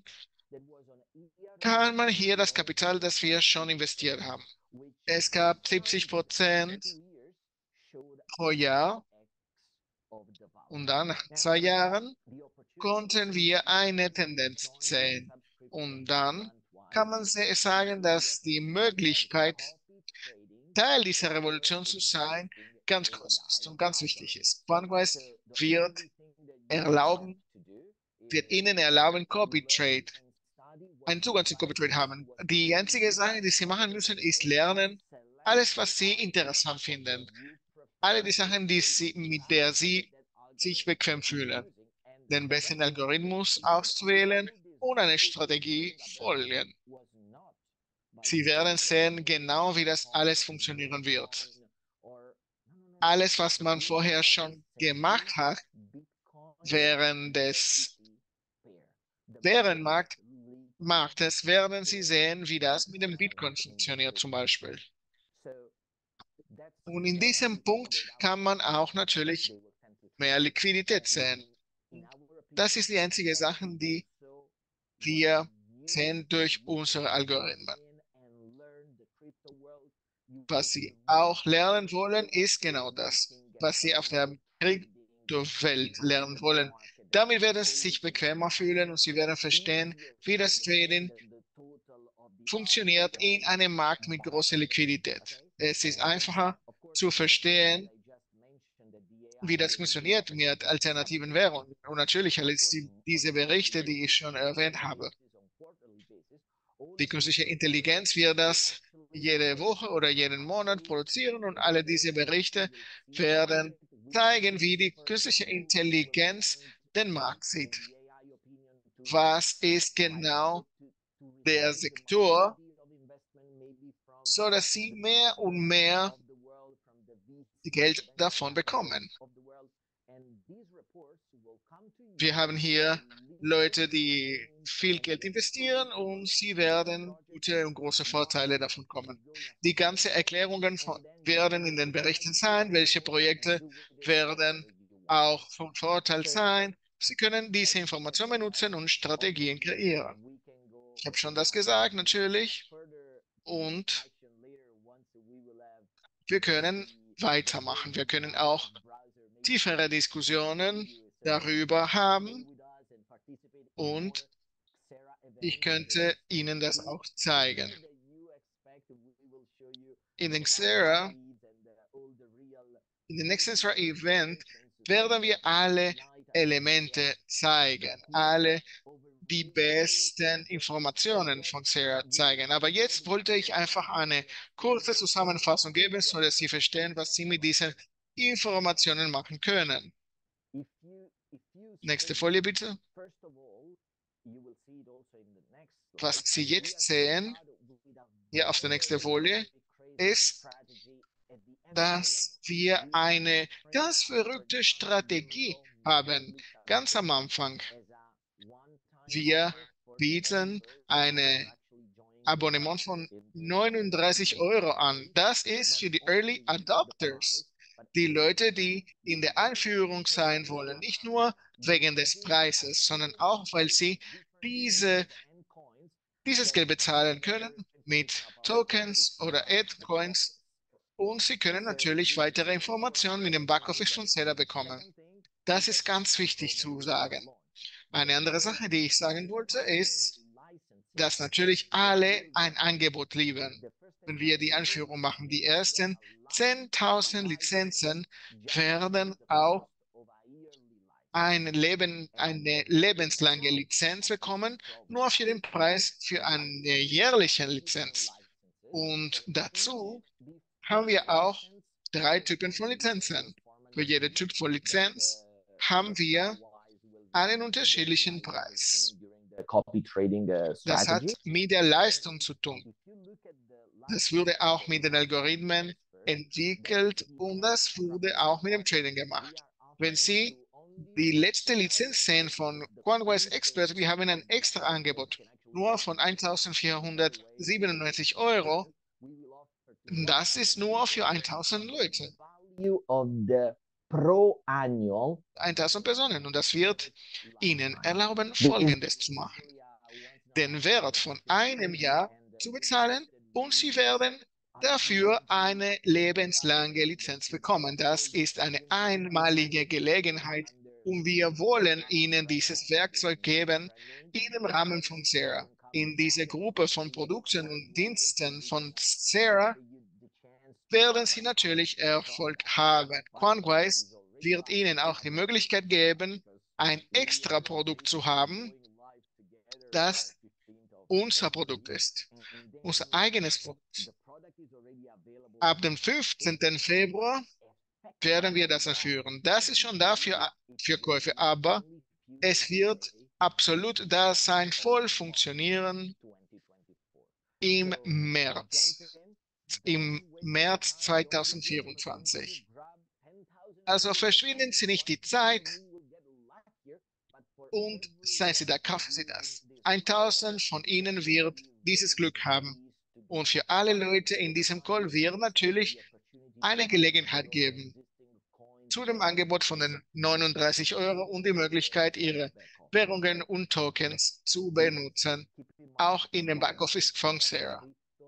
kann man hier das Kapital, das wir schon investiert haben. Es gab siebzig Prozent pro Jahr und dann nach zwei Jahren konnten wir eine Tendenz sehen. Und dann kann man sagen, dass die Möglichkeit, Teil dieser Revolution zu sein, ganz groß ist und ganz wichtig ist. Coinbase wird erlauben, wird Ihnen erlauben, Copy Trade, einen Zugang zu Copy Trade haben. Die einzige Sache, die Sie machen müssen, ist lernen, alles, was Sie interessant finden. Alle die Sachen, die Sie, mit der Sie sich bequem fühlen. Den besten Algorithmus auszuwählen und eine Strategie folgen. Sie werden sehen genau, wie das alles funktionieren wird. Alles, was man vorher schon gemacht hat, während des Bärenmarktes, werden Sie sehen, wie das mit dem Bitcoin funktioniert zum Beispiel. Und in diesem Punkt kann man auch natürlich mehr Liquidität sehen. Das ist die einzige Sache, die wir sehen durch unsere Algorithmen. Was Sie auch lernen wollen, ist genau das, was Sie auf der Kryptowelt lernen wollen. Damit werden Sie sich bequemer fühlen und Sie werden verstehen, wie das Trading funktioniert in einem Markt mit großer Liquidität. Es ist einfacher zu verstehen, wie das funktioniert mit alternativen Währungen. Und natürlich alles die, diese Berichte, die ich schon erwähnt habe. Die künstliche Intelligenz wird das jede Woche oder jeden Monat produzieren und alle diese Berichte werden zeigen, wie die künstliche Intelligenz den Markt sieht. Was ist genau der Sektor, so dass sie mehr und mehr Geld davon bekommen. Wir haben hier Leute, die viel Geld investieren und sie werden gute und große Vorteile davon kommen. Die ganzen Erklärungen von, werden in den Berichten sein, welche Projekte werden auch von Vorteil sein. Sie können diese Informationen nutzen und Strategien kreieren. Ich habe schon das gesagt, natürlich. Und wir können weitermachen. Wir können auch tiefere Diskussionen darüber haben und ich könnte Ihnen das auch zeigen. In den Xera, in dem nächsten Xera-Event werden wir alle Elemente zeigen, alle die besten Informationen von Sarah zeigen. Aber jetzt wollte ich einfach eine kurze Zusammenfassung geben, so dass Sie verstehen, was Sie mit diesen Informationen machen können. Nächste Folie bitte. Was Sie jetzt sehen, hier auf der nächsten Folie, ist, dass wir eine ganz verrückte Strategie haben. Ganz am Anfang. Wir bieten ein Abonnement von neununddreißig Euro an. Das ist für die Early Adopters, die Leute, die in der Einführung sein wollen. Nicht nur wegen des Preises, sondern auch, weil sie diese, dieses Geld bezahlen können mit Tokens oder Add-Coins. Und Sie können natürlich weitere Informationen mit dem Backoffice von Sarah bekommen. Das ist ganz wichtig zu sagen. Eine andere Sache, die ich sagen wollte, ist, dass natürlich alle ein Angebot lieben, wenn wir die Einführung machen. Die ersten zehntausend Lizenzen werden auch ein Leben, eine lebenslange Lizenz bekommen, nur für den Preis für eine jährliche Lizenz. Und dazu haben wir auch drei Typen von Lizenzen. Für jeden Typ von Lizenz haben wir einen unterschiedlichen Preis. Das hat mit der Leistung zu tun. Das wurde auch mit den Algorithmen entwickelt und das wurde auch mit dem Trading gemacht. Wenn Sie die letzte Lizenz sehen von Quantwise Expert, wir haben ein extra Angebot, nur von eintausendvierhundertsiebenundneunzig Euro. Das ist nur für tausend Leute. tausend Personen. Und das wird Ihnen erlauben, Folgendes zu machen. Den Wert von einem Jahr zu bezahlen und Sie werden dafür eine lebenslange Lizenz bekommen. Das ist eine einmalige Gelegenheit und wir wollen Ihnen dieses Werkzeug geben in dem Rahmen von Sarah. In dieser Gruppe von Produkten und Diensten von Sarah werden Sie natürlich Erfolg haben. Quantwise wird Ihnen auch die Möglichkeit geben, ein extra Produkt zu haben, das unser Produkt ist, unser eigenes Produkt. Ab dem fünfzehnten Februar werden wir das erführen. Das ist schon da für, für Käufe, aber es wird absolut da sein, voll funktionieren im März. Im März zweitausendvierundzwanzig. Also verschwinden Sie nicht die Zeit und seien Sie da, kaufen Sie das. tausend von Ihnen wird dieses Glück haben. Und für alle Leute in diesem Call wird natürlich eine Gelegenheit geben zu dem Angebot von den neununddreißig Euro und die Möglichkeit, Ihre Währungen und Tokens zu benutzen, auch in dem Backoffice von Sarah.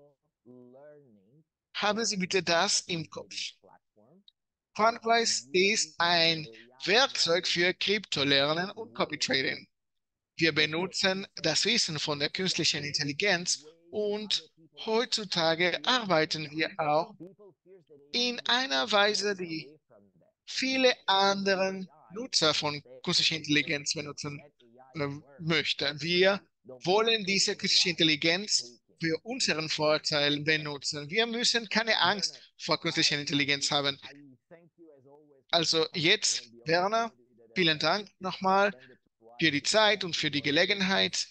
Haben Sie bitte das im Kopf. Quantwise ist ein Werkzeug für Kryptolernen und Copy-Trading. Wir benutzen das Wissen von der künstlichen Intelligenz und heutzutage arbeiten wir auch in einer Weise, die viele andere Nutzer von künstlicher Intelligenz benutzen äh, möchten. Wir wollen diese künstliche Intelligenz für unseren Vorteil benutzen. Wir müssen keine Angst vor künstlicher Intelligenz haben. Also jetzt, Werner, vielen Dank nochmal für die Zeit und für die Gelegenheit,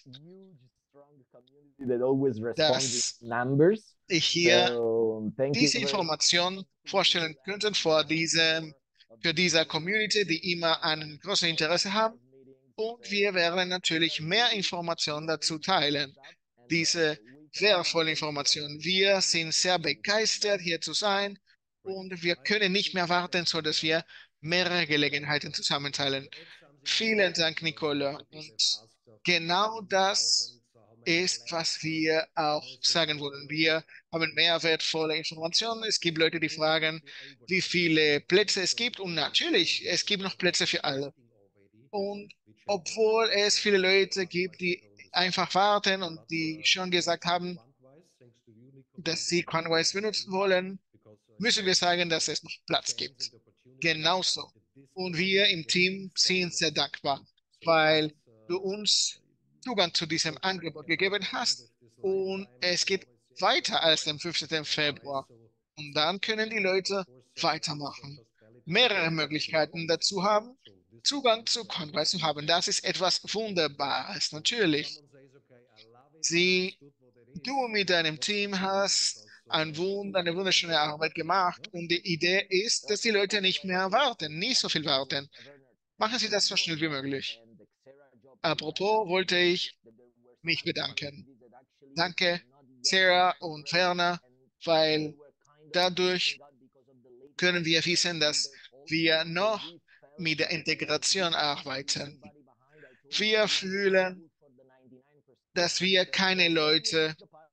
dass ich hier diese Information vorstellen könnte vor diesem, für diese Community, die immer ein großes Interesse haben. Und wir werden natürlich mehr Informationen dazu teilen. Diese wertvolle Information. Wir sind sehr begeistert, hier zu sein. Und wir können nicht mehr warten, sodass wir mehrere Gelegenheiten zusammenteilen. Vielen Dank, Nicola. Und genau das ist, was wir auch sagen wollen. Wir haben mehr wertvolle Informationen. Es gibt Leute, die fragen, wie viele Plätze es gibt. Und natürlich, es gibt noch Plätze für alle. Und obwohl es viele Leute gibt, die einfach warten und die schon gesagt haben, dass sie Quantwise benutzen wollen, müssen wir sagen, dass es noch Platz gibt. Genauso. Und wir im Team sind sehr dankbar, weil du uns Zugang zu diesem Angebot gegeben hast. Und es geht weiter als dem fünfzehnten Februar. Und dann können die Leute weitermachen. Mehrere Möglichkeiten dazu haben, Zugang zu Conway zu haben. Das ist etwas Wunderbares, natürlich. Sie, du mit deinem Team hast ein Wund, eine wunderschöne Arbeit gemacht und die Idee ist, dass die Leute nicht mehr warten, nicht so viel warten. Machen Sie das so schnell wie möglich. Apropos wollte ich mich bedanken. Danke, Sarah und Werner, weil dadurch können wir wissen, dass wir noch mit der Integration arbeiten. Wir fühlen, dass wir keine Leute,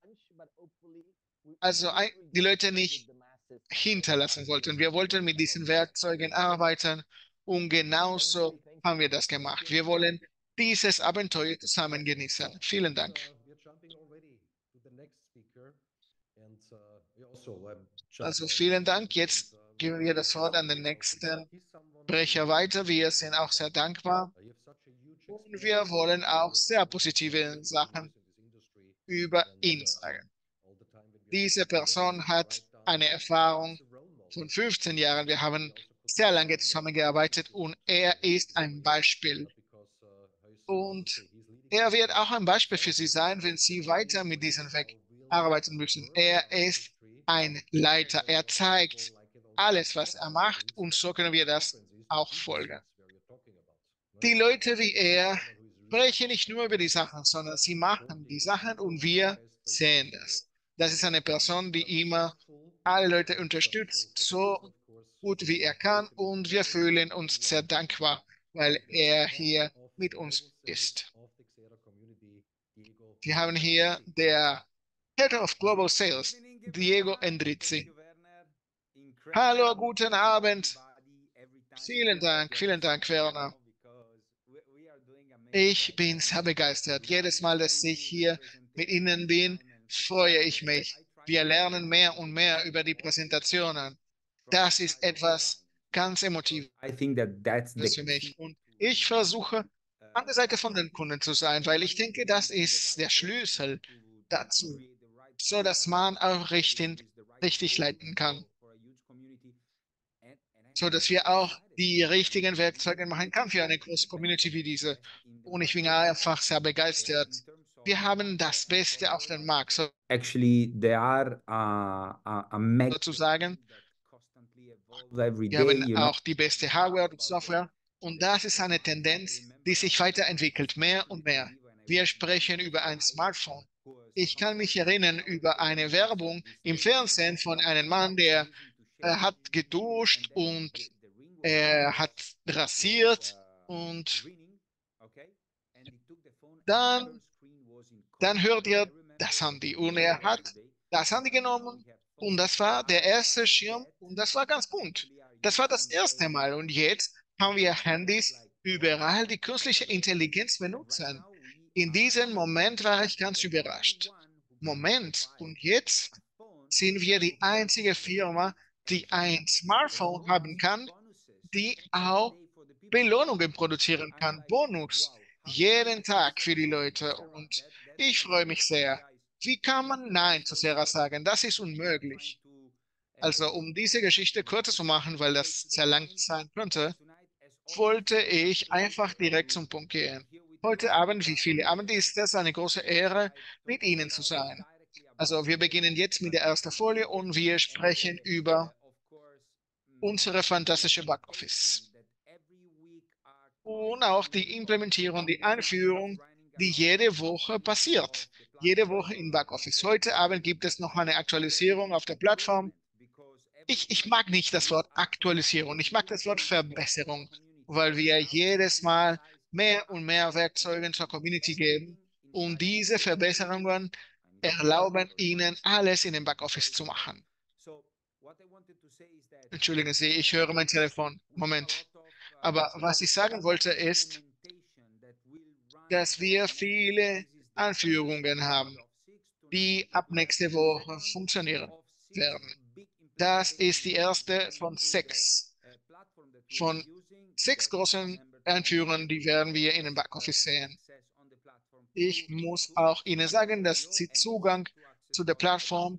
also die Leute nicht hinterlassen wollten. Wir wollten mit diesen Werkzeugen arbeiten und genauso haben wir das gemacht. Wir wollen dieses Abenteuer zusammen genießen. Vielen Dank. Also vielen Dank. Jetzt geben wir das Wort an den nächsten Sprecher weiter. Wir sind auch sehr dankbar und wir wollen auch sehr positive Sachen über ihn sagen. Diese Person hat eine Erfahrung von fünfzehn Jahren. Wir haben sehr lange zusammengearbeitet und er ist ein Beispiel. Und er wird auch ein Beispiel für Sie sein, wenn Sie weiter mit diesem Weg arbeiten müssen. Er ist ein Leiter. Er zeigt alles, was er macht und so können wir das auch folgen. Die Leute wie er sprechen nicht nur über die Sachen, sondern sie machen die Sachen und wir sehen das. Das ist eine Person, die immer alle Leute unterstützt, so gut wie er kann und wir fühlen uns sehr dankbar, weil er hier mit uns ist. Wir haben hier der Head of Global Sales, Diego Endrizzi. Hallo, guten Abend. Vielen Dank, vielen Dank, Werner. Ich bin sehr begeistert. Jedes Mal, dass ich hier mit Ihnen bin, freue ich mich. Wir lernen mehr und mehr über die Präsentationen. Das ist etwas ganz Emotives für mich. Und ich versuche, an der Seite von den Kunden zu sein, weil ich denke, das ist der Schlüssel dazu, so dass man auch richtig, richtig leiten kann. So dass wir auch die richtigen Werkzeuge machen können für eine große Community wie diese. Und ich bin einfach sehr begeistert. Wir haben das Beste auf dem Markt, so Actually, there are uh, a, a mag sozusagen. every Wir day, haben you know. auch die beste Hardware und Software. Und das ist eine Tendenz, die sich weiterentwickelt, mehr und mehr. Wir sprechen über ein Smartphone. Ich kann mich erinnern über eine Werbung im Fernsehen von einem Mann, der er hat geduscht und er hat rasiert und dann, dann hört ihr das Handy und er hat das Handy genommen und das war der erste Schirm und das war ganz bunt. Das war das erste Mal und jetzt haben wir Handys überall, die künstliche Intelligenz benutzen. In diesem Moment war ich ganz überrascht. Moment, und jetzt sind wir die einzige Firma, die ein Smartphone haben kann, die auch Belohnungen produzieren kann, Bonus, jeden Tag für die Leute. Und ich freue mich sehr. Wie kann man Nein zu Sarah sagen? Das ist unmöglich. Also, um diese Geschichte kurz zu machen, weil das sehr lang sein könnte, wollte ich einfach direkt zum Punkt gehen. Heute Abend, wie viele Abende, ist es eine große Ehre, mit Ihnen zu sein. Also wir beginnen jetzt mit der ersten Folie und wir sprechen über unsere fantastische Backoffice. Und auch die Implementierung, die Einführung, die jede Woche passiert. Jede Woche im Backoffice. Heute Abend gibt es noch eine Aktualisierung auf der Plattform. Ich, ich mag nicht das Wort Aktualisierung, ich mag das Wort Verbesserung, weil wir jedes Mal mehr und mehr Werkzeuge zur Community geben und diese Verbesserungen erlauben Ihnen, alles in dem Backoffice zu machen. Entschuldigen Sie, ich höre mein Telefon. Moment. Aber was ich sagen wollte ist, dass wir viele Anführungen haben, die ab nächste Woche funktionieren werden. Das ist die erste von sechs. Von sechs großen Einführungen, die werden wir in den Backoffice sehen. Ich muss auch Ihnen sagen, dass Sie Zugang zu der Plattform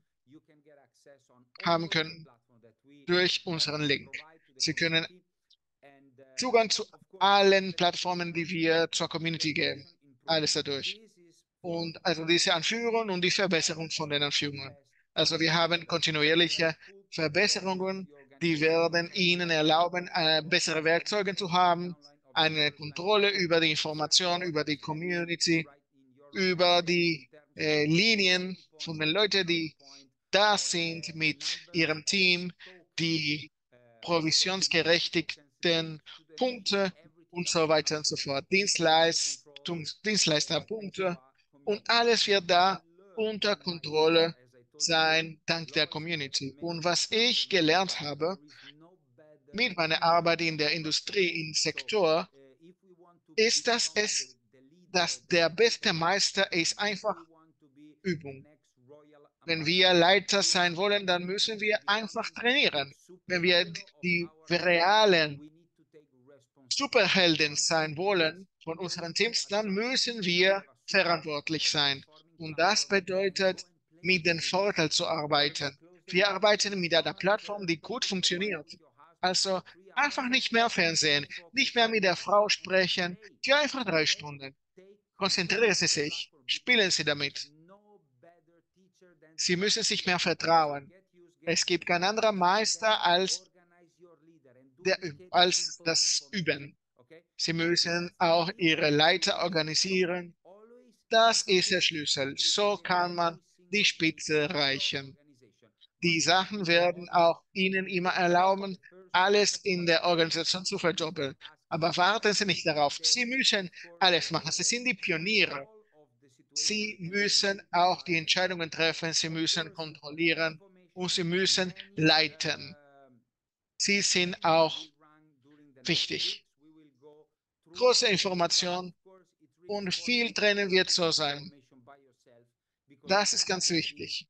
haben können durch unseren Link. Sie können Zugang zu allen Plattformen, die wir zur Community geben. Alles dadurch. Und also diese Anführung und die Verbesserung von den Anführungen. Also wir haben kontinuierliche Verbesserungen, die werden Ihnen erlauben, äh, bessere Werkzeuge zu haben, eine Kontrolle über die Information, über die Community, über die äh, Linien von den Leuten, die da sind mit ihrem Team, die provisionsgerechtigten Punkte und so weiter und so fort. Dienstleistungs Dienstleisterpunkte und alles wird da unter Kontrolle sein, dank der Community. Und was ich gelernt habe mit meiner Arbeit in der Industrie, im Sektor, ist, dass es, dass der beste Meister ist einfach Übung. Wenn wir Leiter sein wollen, dann müssen wir einfach trainieren. Wenn wir die, die realen Superhelden sein wollen von unseren Teams, dann müssen wir verantwortlich sein. Und das bedeutet, mit dem Vorteil zu arbeiten. Wir arbeiten mit einer Plattform, die gut funktioniert. Also einfach nicht mehr Fernsehen, nicht mehr mit der Frau sprechen, für einfach drei Stunden. Konzentrieren Sie sich, spielen Sie damit. Sie müssen sich mehr vertrauen. Es gibt kein anderer Meister als, der, als das Üben. Sie müssen auch Ihre Leiter organisieren. Das ist der Schlüssel. So kann man die Spitze erreichen. Die Sachen werden auch Ihnen immer erlauben, alles in der Organisation zu verdoppeln. Aber warten Sie nicht darauf. Sie müssen alles machen. Sie sind die Pioniere. Sie müssen auch die Entscheidungen treffen, Sie müssen kontrollieren und Sie müssen leiten. Sie sind auch wichtig. Große Information und viel Training wird so sein. Das ist ganz wichtig.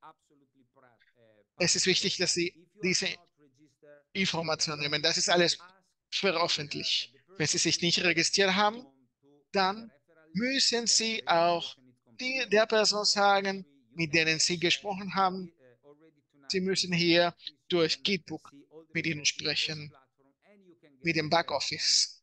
Es ist wichtig, dass Sie diese Information nehmen. Das ist alles veröffentlicht. Wenn Sie sich nicht registriert haben, dann müssen Sie auch die, der Person sagen, mit denen Sie gesprochen haben, Sie müssen hier durch Gitbook mit ihnen sprechen, mit dem Backoffice.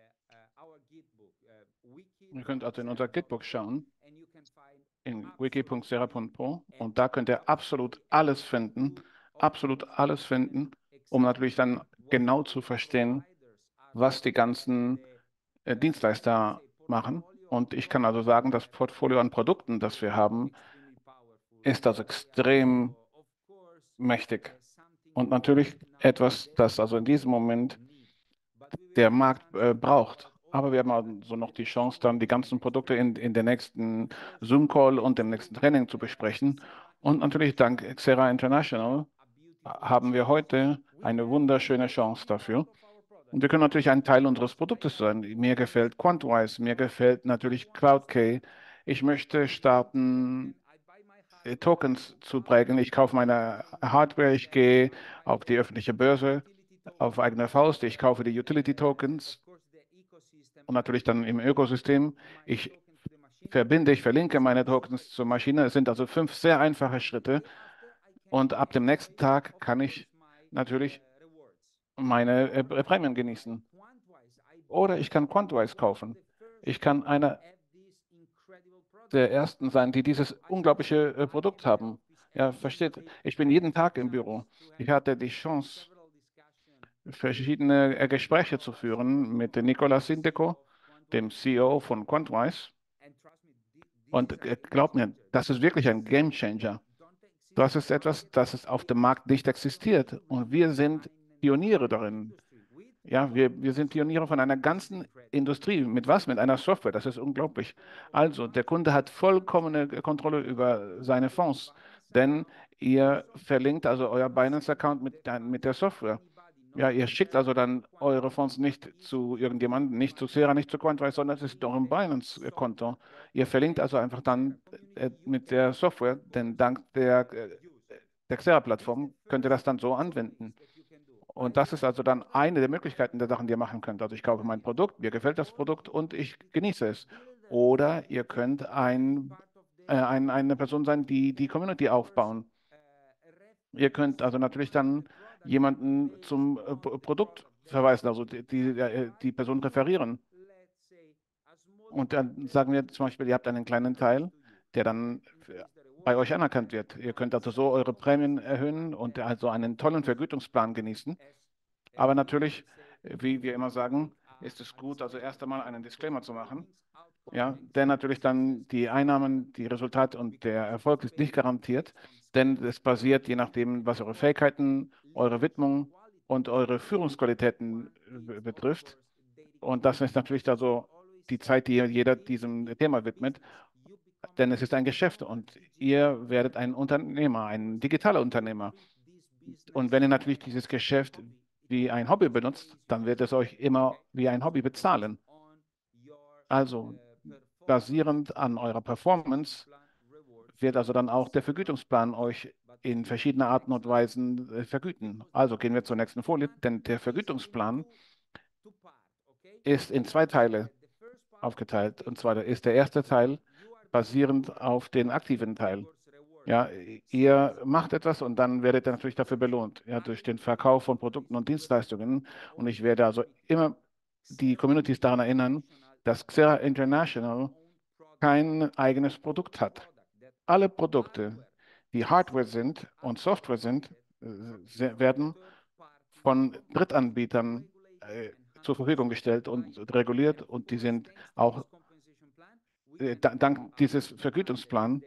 Ihr könnt also in unser Gitbook schauen, in wiki punkt sera punkt pro, und da könnt ihr absolut alles finden, absolut alles finden, um natürlich dann genau zu verstehen, was die ganzen äh, Dienstleister machen. Und ich kann also sagen, das Portfolio an Produkten, das wir haben, ist also extrem mächtig. Und natürlich etwas, das also in diesem Moment der Markt äh, braucht. Aber wir haben also noch die Chance, dann die ganzen Produkte in, in der nächsten Zoom-Call und dem nächsten Training zu besprechen. Und natürlich dank Xera International haben wir heute eine wunderschöne Chance dafür. Und wir können natürlich ein Teil unseres Produktes sein. Mir gefällt Quantwise, mir gefällt natürlich CloudKey. Ich möchte starten, äh, Tokens zu prägen. Ich kaufe meine Hardware, ich gehe auf die öffentliche Börse, auf eigene Faust, ich kaufe die Utility-Tokens und natürlich dann im Ökosystem. Ich verbinde, ich verlinke meine Tokens zur Maschine. Es sind also fünf sehr einfache Schritte. Und ab dem nächsten Tag kann ich natürlich meine äh, Prämien genießen. Oder ich kann Quantwise kaufen. Ich kann einer der ersten sein, die dieses unglaubliche äh, Produkt haben. Ja, versteht, ich bin jeden Tag im Büro. Ich hatte die Chance, verschiedene äh, Gespräche zu führen mit Nicolas Sindeco, dem C E O von Quantwise. Und äh, glaub mir, das ist wirklich ein Game Changer. Das ist etwas, das es auf dem Markt nicht existiert. Und wir sind Pioniere darin. Ja, wir, wir sind Pioniere von einer ganzen Industrie. Mit was? Mit einer Software. Das ist unglaublich. Also, der Kunde hat vollkommene Kontrolle über seine Fonds, denn ihr verlinkt also euer Binance-Account mit, dein- mit der Software. Ja, ihr schickt also dann eure Fonds nicht zu irgendjemandem, nicht zu Sera, nicht zu Quantwise, sondern es ist in eurem Binance-Konto. Ihr verlinkt also einfach dann äh, mit der Software, denn dank der, äh, der Xera-Plattform könnt ihr das dann so anwenden. Und das ist also dann eine der Möglichkeiten der Sachen, die ihr machen könnt. Also ich kaufe mein Produkt, mir gefällt das Produkt und ich genieße es. Oder ihr könnt ein, äh, ein, eine Person sein, die die Community aufbauen. Ihr könnt also natürlich dann jemanden zum äh, P- Produkt verweisen, also die, die, äh, die Person referieren. Und dann sagen wir zum Beispiel, ihr habt einen kleinen Teil, der dann für- bei euch anerkannt wird. Ihr könnt also so eure Prämien erhöhen und also einen tollen Vergütungsplan genießen. Aber natürlich, äh, wie wir immer sagen, ist es gut, also erst einmal einen Disclaimer zu machen. Ja, denn natürlich dann die Einnahmen, die Resultate und der Erfolg ist nicht garantiert, denn es basiert je nachdem, was eure Fähigkeiten, eure Widmung und eure Führungsqualitäten äh, betrifft. Und das ist natürlich also die Zeit, die jeder diesem Thema widmet, denn es ist ein Geschäft und ihr werdet ein Unternehmer, ein digitaler Unternehmer. Und wenn ihr natürlich dieses Geschäft wie ein Hobby benutzt, dann wird es euch immer wie ein Hobby bezahlen. Also basierend an eurer Performance wird also dann auch der Vergütungsplan euch in verschiedene Arten und Weisen äh, vergüten. Also gehen wir zur nächsten Folie, denn der Vergütungsplan ist in zwei Teile aufgeteilt. Und zwar ist der erste Teil basierend auf den aktiven Teil. Ja, ihr macht etwas und dann werdet ihr natürlich dafür belohnt, ja, durch den Verkauf von Produkten und Dienstleistungen. Und ich werde also immer die Communities daran erinnern, dass Xera International kein eigenes Produkt hat. Alle Produkte, die Hardware sind und Software sind, äh, se- werden von Drittanbietern äh, zur Verfügung gestellt und reguliert und die sind auch äh, da- dank dieses Vergütungsplans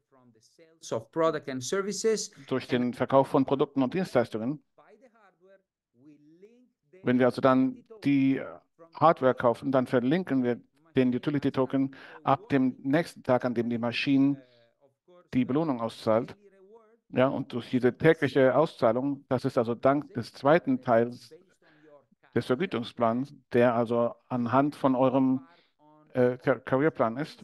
of product and services. durch den Verkauf von Produkten und Dienstleistungen. Wenn wir also dann die Hardware kaufen, dann verlinken wir den Utility Token ab dem nächsten Tag, an dem die Maschine die Belohnung auszahlt. Ja, und durch diese tägliche Auszahlung, das ist also dank des zweiten Teils des Vergütungsplans, der also anhand von eurem äh, Car- Careerplan ist,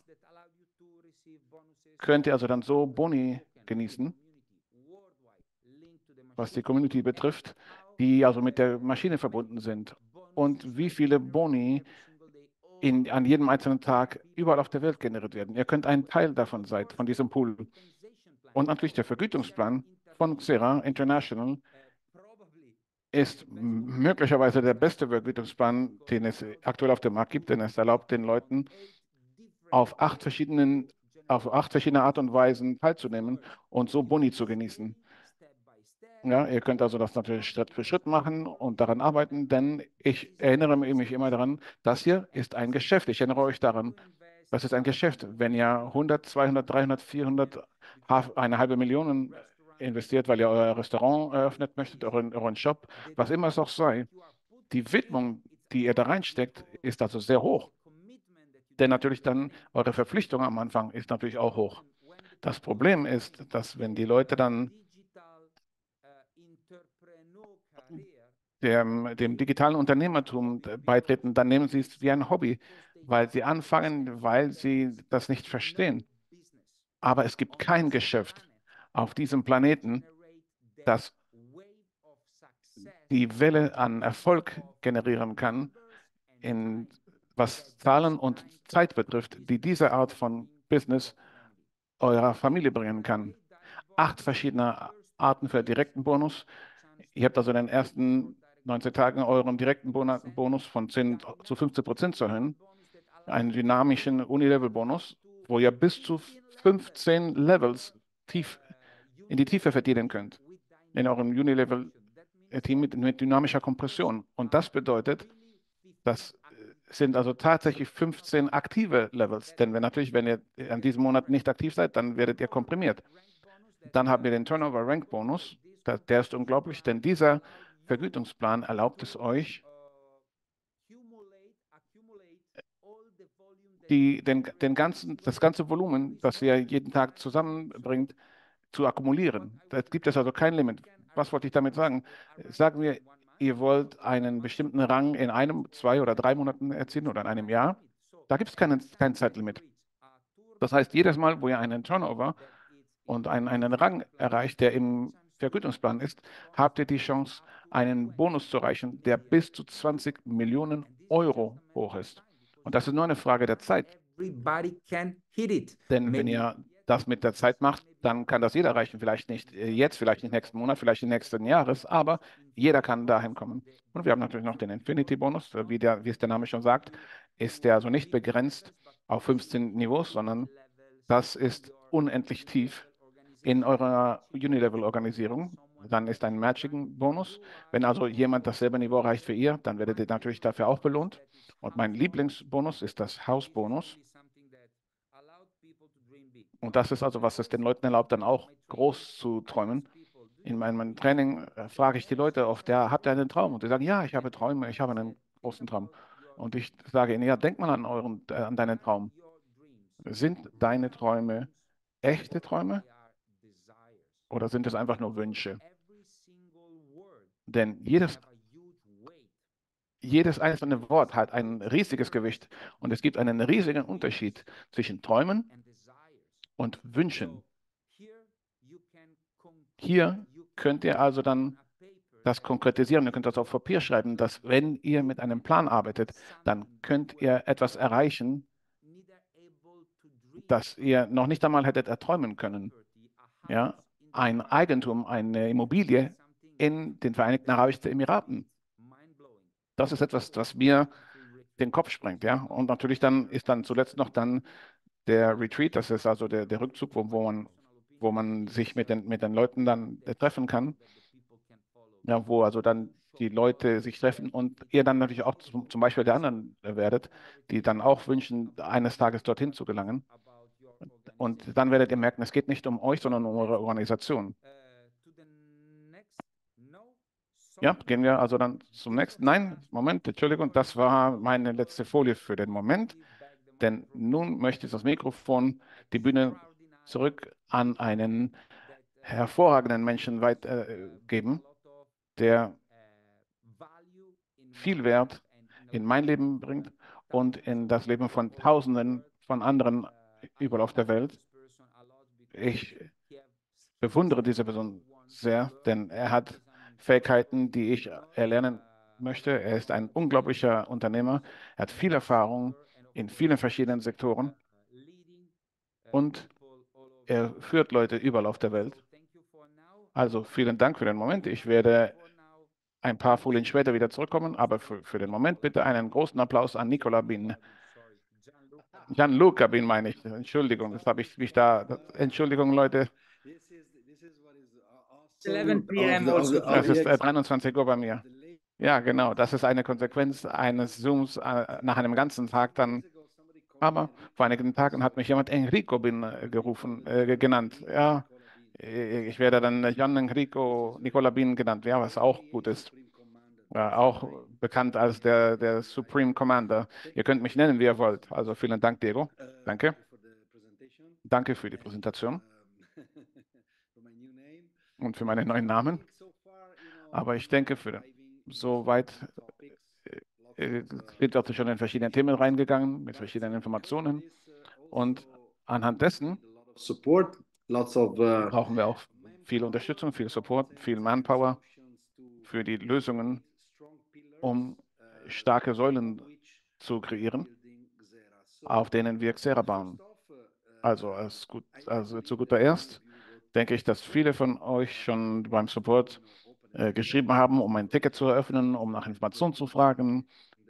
könnt ihr also dann so Boni genießen, was die Community betrifft, die also mit der Maschine verbunden sind. Und wie viele Boni in, an jedem einzelnen Tag überall auf der Welt generiert werden. Ihr könnt ein Teil davon sein, von diesem Pool. Und natürlich der Vergütungsplan von Xera International ist m- möglicherweise der beste Vergütungsplan, den es aktuell auf dem Markt gibt, denn es erlaubt den Leuten auf acht verschiedenen, auf acht verschiedene Art und Weisen teilzunehmen und so Boni zu genießen. Ja, ihr könnt also das natürlich Schritt für Schritt machen und daran arbeiten, denn ich erinnere mich immer daran, das hier ist ein Geschäft. Ich erinnere euch daran, das ist ein Geschäft. Wenn ihr hundert, zweihundert, dreihundert, vierhundert, haf- eine halbe Million investiert, weil ihr euer Restaurant eröffnet möchtet, euren, euren Shop, was immer es auch sei, die Widmung, die ihr da reinsteckt, ist also sehr hoch. Denn natürlich dann eure Verpflichtung am Anfang ist natürlich auch hoch. Das Problem ist, dass wenn die Leute dann dem, dem digitalen Unternehmertum beitreten, dann nehmen sie es wie ein Hobby, weil sie anfangen, weil sie das nicht verstehen. Aber es gibt kein Geschäft auf diesem Planeten, das die Welle an Erfolg generieren kann, in, was Zahlen und Zeit betrifft, die diese Art von Business eurer Familie bringen kann. Acht verschiedene Arten für direkten Bonus. Ihr habt also in den ersten neunzehn Tagen euren direkten Bona- Bonus von zehn zu fünfzehn Prozent zu erhöhen. Einen dynamischen Unilevel-Bonus, wo ihr bis zu fünfzehn Levels tief in die Tiefe verdienen könnt. In eurem Unilevel-Team mit, mit dynamischer Kompression. Und das bedeutet, das sind also tatsächlich fünfzehn aktive Levels. Denn wenn natürlich, wenn ihr an diesem Monat nicht aktiv seid, dann werdet ihr komprimiert. Dann haben wir den Turnover Rank Bonus. Der, der ist unglaublich, denn dieser Vergütungsplan erlaubt es euch, die, den, den ganzen, das ganze Volumen, das ihr jeden Tag zusammenbringt, zu akkumulieren. Da gibt es also kein Limit. Was wollte ich damit sagen? Sagen wir, ihr wollt einen bestimmten Rang in einem, zwei oder drei Monaten erzielen oder in einem Jahr. Da gibt es keinen, kein Zeitlimit. Das heißt, jedes Mal, wo ihr einen Turnover und einen, einen Rang erreicht, der im Vergütungsplan ist, habt ihr die Chance, einen Bonus zu erreichen, der bis zu zwanzig Millionen Euro hoch ist. Und das ist nur eine Frage der Zeit. everybody can hit it. Denn wenn Maybe ihr das mit der Zeit macht, dann kann das jeder erreichen. Vielleicht nicht äh, jetzt, vielleicht nicht nächsten Monat, vielleicht nicht nächsten Jahres, aber jeder kann dahin kommen. Und wir haben natürlich noch den Infinity-Bonus, äh, wie der, wie es der Name schon sagt, ist der also nicht begrenzt auf fünfzehn Niveaus, sondern das ist unendlich tief in eurer Unilevel-Organisierung. Dann ist ein Matching-Bonus. Wenn also jemand dasselbe Niveau erreicht wie ihr, dann werdet ihr natürlich dafür auch belohnt. Und mein Lieblingsbonus ist das Haus-Bonus. Und das ist also, was es den Leuten erlaubt, dann auch groß zu träumen. In meinem, meinem Training äh, frage ich die Leute oft, ja, habt ihr einen Traum? Und die sagen, ja, ich habe Träume, ich habe einen großen Traum. Und ich sage ihnen, ja, denk mal an euren, äh, an deinen Traum. Sind deine Träume echte Träume oder sind es einfach nur Wünsche? Denn jedes, jedes einzelne Wort hat ein riesiges Gewicht und es gibt einen riesigen Unterschied zwischen Träumen und Wünschen. Hier könnt ihr also dann das konkretisieren. Ihr könnt das auf Papier schreiben, dass wenn ihr mit einem Plan arbeitet, dann könnt ihr etwas erreichen, das ihr noch nicht einmal hättet erträumen können. Ja, ein Eigentum, eine Immobilie in den Vereinigten Arabischen Emiraten. Das ist etwas, das mir den Kopf sprengt. Ja, und natürlich dann ist dann zuletzt noch dann der Retreat, das ist also der, der Rückzug, wo, wo man, wo man sich mit den, mit den Leuten dann äh, treffen kann. Ja, wo also dann die Leute sich treffen und ihr dann natürlich auch zum, zum Beispiel der anderen äh, werdet, die dann auch wünschen, eines Tages dorthin zu gelangen. Und dann werdet ihr merken, es geht nicht um euch, sondern um eure Organisation. Ja, gehen wir also dann zum nächsten. Nein, Moment, Entschuldigung, das war meine letzte Folie für den Moment. Denn nun möchte ich das Mikrofon, die Bühne zurück an einen hervorragenden Menschen weitergeben, der viel Wert in mein Leben bringt und in das Leben von Tausenden von anderen überall auf der Welt. Ich bewundere diese Person sehr, denn er hat Fähigkeiten, die ich erlernen möchte. Er ist ein unglaublicher Unternehmer. Er hat viel Erfahrung in vielen verschiedenen Sektoren und er führt Leute überall auf der Welt. Also vielen Dank für den Moment. Ich werde ein paar Folien später wieder zurückkommen, aber für, für den Moment bitte einen großen Applaus an Nicola Bin. Gianluca Bin meine ich. Entschuldigung, das habe ich mich da. Das, Entschuldigung, Leute. eleven p m also. Es ist äh, dreiundzwanzig Uhr bei mir. Ja, genau. Das ist eine Konsequenz eines Zooms äh, nach einem ganzen Tag dann. Aber vor einigen Tagen hat mich jemand Enrico Bin äh, gerufen, äh, genannt. Ja, äh, ich werde dann Gian Enrico Nicola Bin genannt. Ja, was auch gut ist. Ja, auch bekannt als der, der Supreme Commander. Ihr könnt mich nennen, wie ihr wollt. Also vielen Dank, Diego. Danke. Danke für die Präsentation und für meinen neuen Namen. Aber ich denke, für soweit äh, sind wir schon in verschiedene Themen reingegangen, mit verschiedenen Informationen. Und anhand dessen support, lots of uh, brauchen wir auch viel Unterstützung, viel Support, viel Manpower für die Lösungen, um starke Säulen zu kreieren, auf denen wir Xera bauen. Also, als gut, also zu guter Erst denke ich, dass viele von euch schon beim Support äh, geschrieben haben, um ein Ticket zu eröffnen, um nach Informationen zu fragen,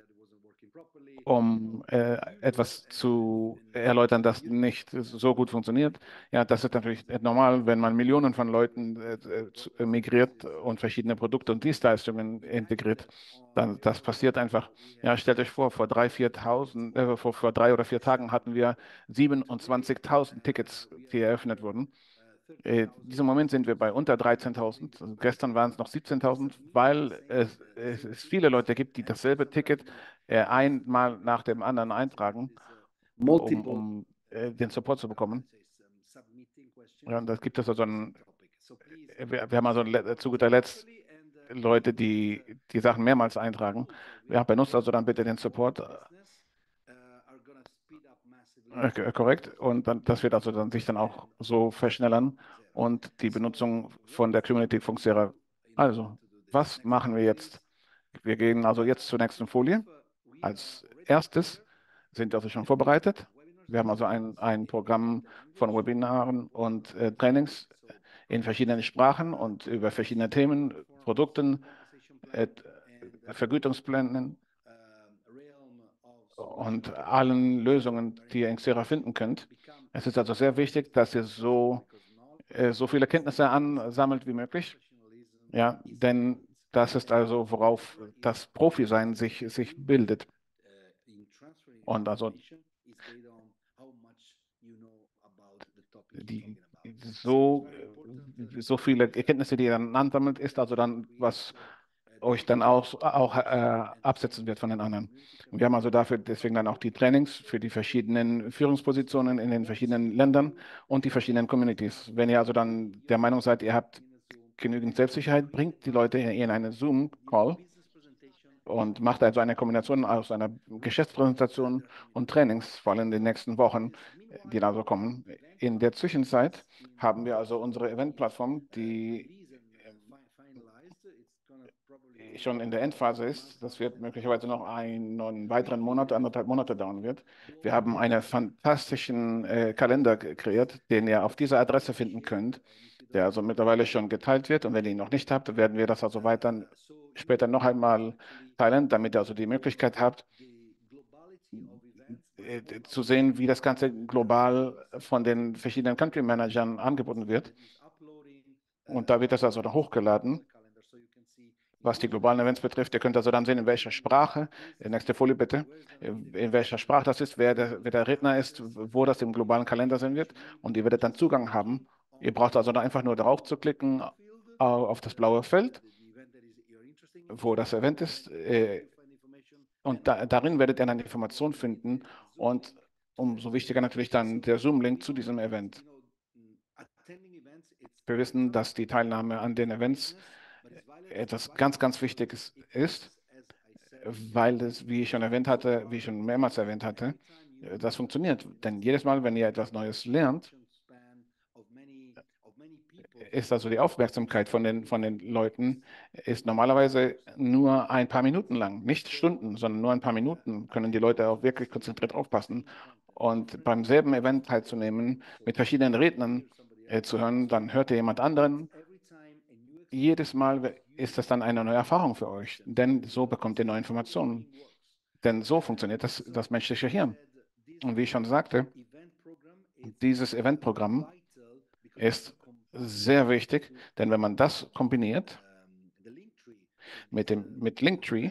um äh, etwas zu erläutern, das nicht so gut funktioniert. Ja, das ist natürlich normal, wenn man Millionen von Leuten äh, äh, migriert und verschiedene Produkte und Dienstleistungen integriert. Dann, das passiert einfach. Ja, stellt euch vor, vor drei, viertausend, äh, vor, vor drei oder vier Tagen hatten wir siebenundzwanzigtausend Tickets, die eröffnet wurden. In diesem Moment sind wir bei unter dreizehntausend. Also gestern waren es noch siebzehntausend, weil es, es, es viele Leute gibt, die dasselbe Ticket äh, einmal nach dem anderen eintragen, um, um äh, den Support zu bekommen. Ja, und das gibt es also ein, wir, wir haben also le- zu guter Letzt Leute, die die Sachen mehrmals eintragen. Ja, benutzt also dann bitte den Support. Äh, korrekt. Und dann, das wird also dann sich dann auch so verschnellern und die Benutzung von der Community funktioniert. Also, was machen wir jetzt? Wir gehen also jetzt zur nächsten Folie. Als erstes sind wir also schon vorbereitet. Wir haben also ein, ein Programm von Webinaren und äh, Trainings in verschiedenen Sprachen und über verschiedene Themen, Produkten, äh, Vergütungsplänen und allen Lösungen, die ihr in Xera finden könnt. Es ist also sehr wichtig, dass ihr so, äh, so viele Kenntnisse ansammelt wie möglich. Ja, denn das ist also, worauf das Profi-Sein sich, sich bildet. Und also die, so, äh, so viele Erkenntnisse, die ihr dann ansammelt, ist also dann, was euch dann auch, auch äh, absetzen wird von den anderen. Und wir haben also dafür deswegen dann auch die Trainings für die verschiedenen Führungspositionen in den verschiedenen Ländern und die verschiedenen Communities. Wenn ihr also dann der Meinung seid, ihr habt genügend Selbstsicherheit, bringt die Leute in einen Zoom-Call und macht also eine Kombination aus einer Geschäftspräsentation und Trainings, vor allem in den nächsten Wochen, die da so kommen. In der Zwischenzeit haben wir also unsere Event-Plattform, die schon in der Endphase ist. Das wird möglicherweise noch einen, noch einen weiteren Monat, anderthalb Monate dauern wird. Wir haben einen fantastischen äh, Kalender kreiert, den ihr auf dieser Adresse finden könnt, der also mittlerweile schon geteilt wird. Und wenn ihr ihn noch nicht habt, werden wir das also weiter später noch einmal teilen, damit ihr also die Möglichkeit habt, äh, zu sehen, wie das Ganze global von den verschiedenen Country Managern angeboten wird. Und da wird das also noch hochgeladen, was die globalen Events betrifft. Ihr könnt also dann sehen, in welcher Sprache, äh, nächste Folie bitte, äh, in welcher Sprache das ist, wer der, wer der Redner ist, wo das im globalen Kalender sein wird. Und ihr werdet dann Zugang haben. Ihr braucht also da einfach nur darauf zu klicken, au- auf das blaue Feld, wo das Event ist. äh, Und da, darin werdet ihr dann Informationen finden. Und umso wichtiger natürlich dann der Zoom-Link zu diesem Event. Wir wissen, dass die Teilnahme an den Events etwas ganz, ganz Wichtiges ist, weil es, wie ich schon erwähnt hatte, wie ich schon mehrmals erwähnt hatte, äh, das funktioniert. Denn jedes Mal, wenn ihr etwas Neues lernt, ist also die Aufmerksamkeit von den, von den Leuten ist normalerweise nur ein paar Minuten lang, nicht Stunden, sondern nur ein paar Minuten können die Leute auch wirklich konzentriert aufpassen. Und beim selben Event teilzunehmen, mit verschiedenen Rednern äh, zu hören, dann hört ihr jemand anderen. Jedes Mal ist das dann eine neue Erfahrung für euch, denn so bekommt ihr neue Informationen. Denn so funktioniert das, das menschliche Hirn. Und wie ich schon sagte, dieses Eventprogramm ist sehr wichtig, denn wenn man das kombiniert mit dem mit Linktree,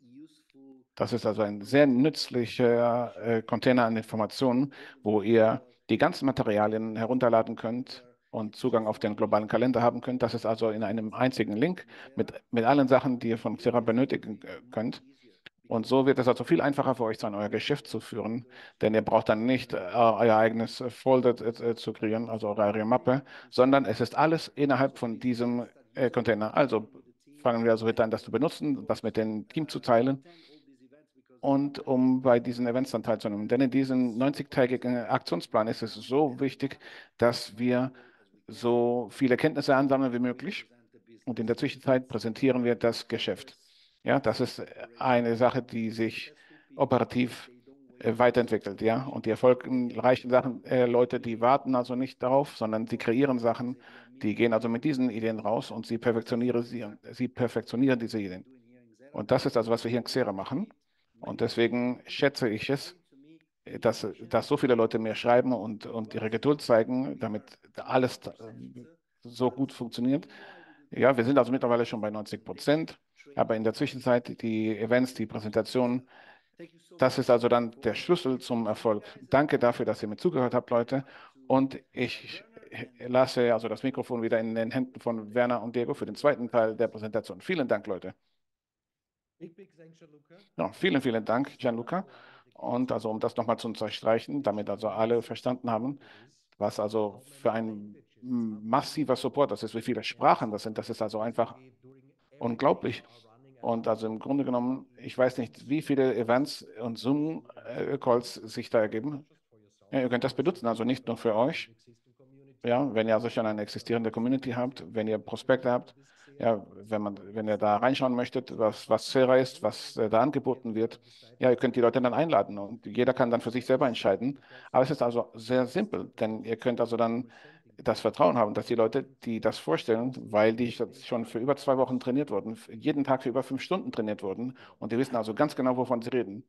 das ist also ein sehr nützlicher äh, Container an Informationen, wo ihr die ganzen Materialien herunterladen könnt und Zugang auf den globalen Kalender haben könnt. Das ist also in einem einzigen Link mit, mit allen Sachen, die ihr von Xera benötigen äh, könnt. Und so wird es also viel einfacher für euch sein, euer Geschäft zu führen, denn ihr braucht dann nicht äh, euer eigenes äh, Folder äh, zu kreieren, also eure Mappe, sondern es ist alles innerhalb von diesem äh, Container. Also fangen wir also mit an, das zu benutzen, das mit dem Team zu teilen und um bei diesen Events dann teilzunehmen. Denn in diesem neunzig-tägigen Aktionsplan ist es so wichtig, dass wir so viele Kenntnisse ansammeln wie möglich. Und in der Zwischenzeit präsentieren wir das Geschäft. Ja, das ist eine Sache, die sich operativ äh, weiterentwickelt. Ja, und die erfolgreichen Sachen, äh, Leute, die warten also nicht darauf, sondern sie kreieren Sachen, die gehen also mit diesen Ideen raus und sie perfektionieren, sie, sie perfektionieren diese Ideen. Und das ist also, was wir hier in Xera machen. Und deswegen schätze ich es, dass, dass so viele Leute mir schreiben und, und ihre Geduld zeigen, damit alles äh, so gut funktioniert. Ja, wir sind also mittlerweile schon bei neunzig Prozent, aber in der Zwischenzeit die Events, die Präsentationen, das ist also dann der Schlüssel zum Erfolg. Danke dafür, dass ihr mir zugehört habt, Leute. Und ich lasse also das Mikrofon wieder in den Händen von Werner und Diego für den zweiten Teil der Präsentation. Vielen Dank, Leute. Ja, vielen, vielen Dank, Gianluca. Und also um das nochmal zu unterstreichen, damit also alle verstanden haben, was also für ein massiver Support das ist, wie viele Sprachen das sind, das ist also einfach unglaublich. Und also im Grunde genommen, ich weiß nicht, wie viele Events und Zoom-Calls sich da ergeben. Ja, ihr könnt das benutzen, also nicht nur für euch. Ja, wenn ihr also schon eine existierende Community habt, wenn ihr Prospekte habt, Ja, wenn man, wenn ihr da reinschauen möchtet, was, was Xera ist, was äh, da angeboten wird, ja, ihr könnt die Leute dann einladen und jeder kann dann für sich selber entscheiden. Aber es ist also sehr simpel, denn ihr könnt also dann das Vertrauen haben, dass die Leute, die das vorstellen, weil die schon für über zwei Wochen trainiert wurden, jeden Tag für über fünf Stunden trainiert wurden und die wissen also ganz genau, wovon sie reden.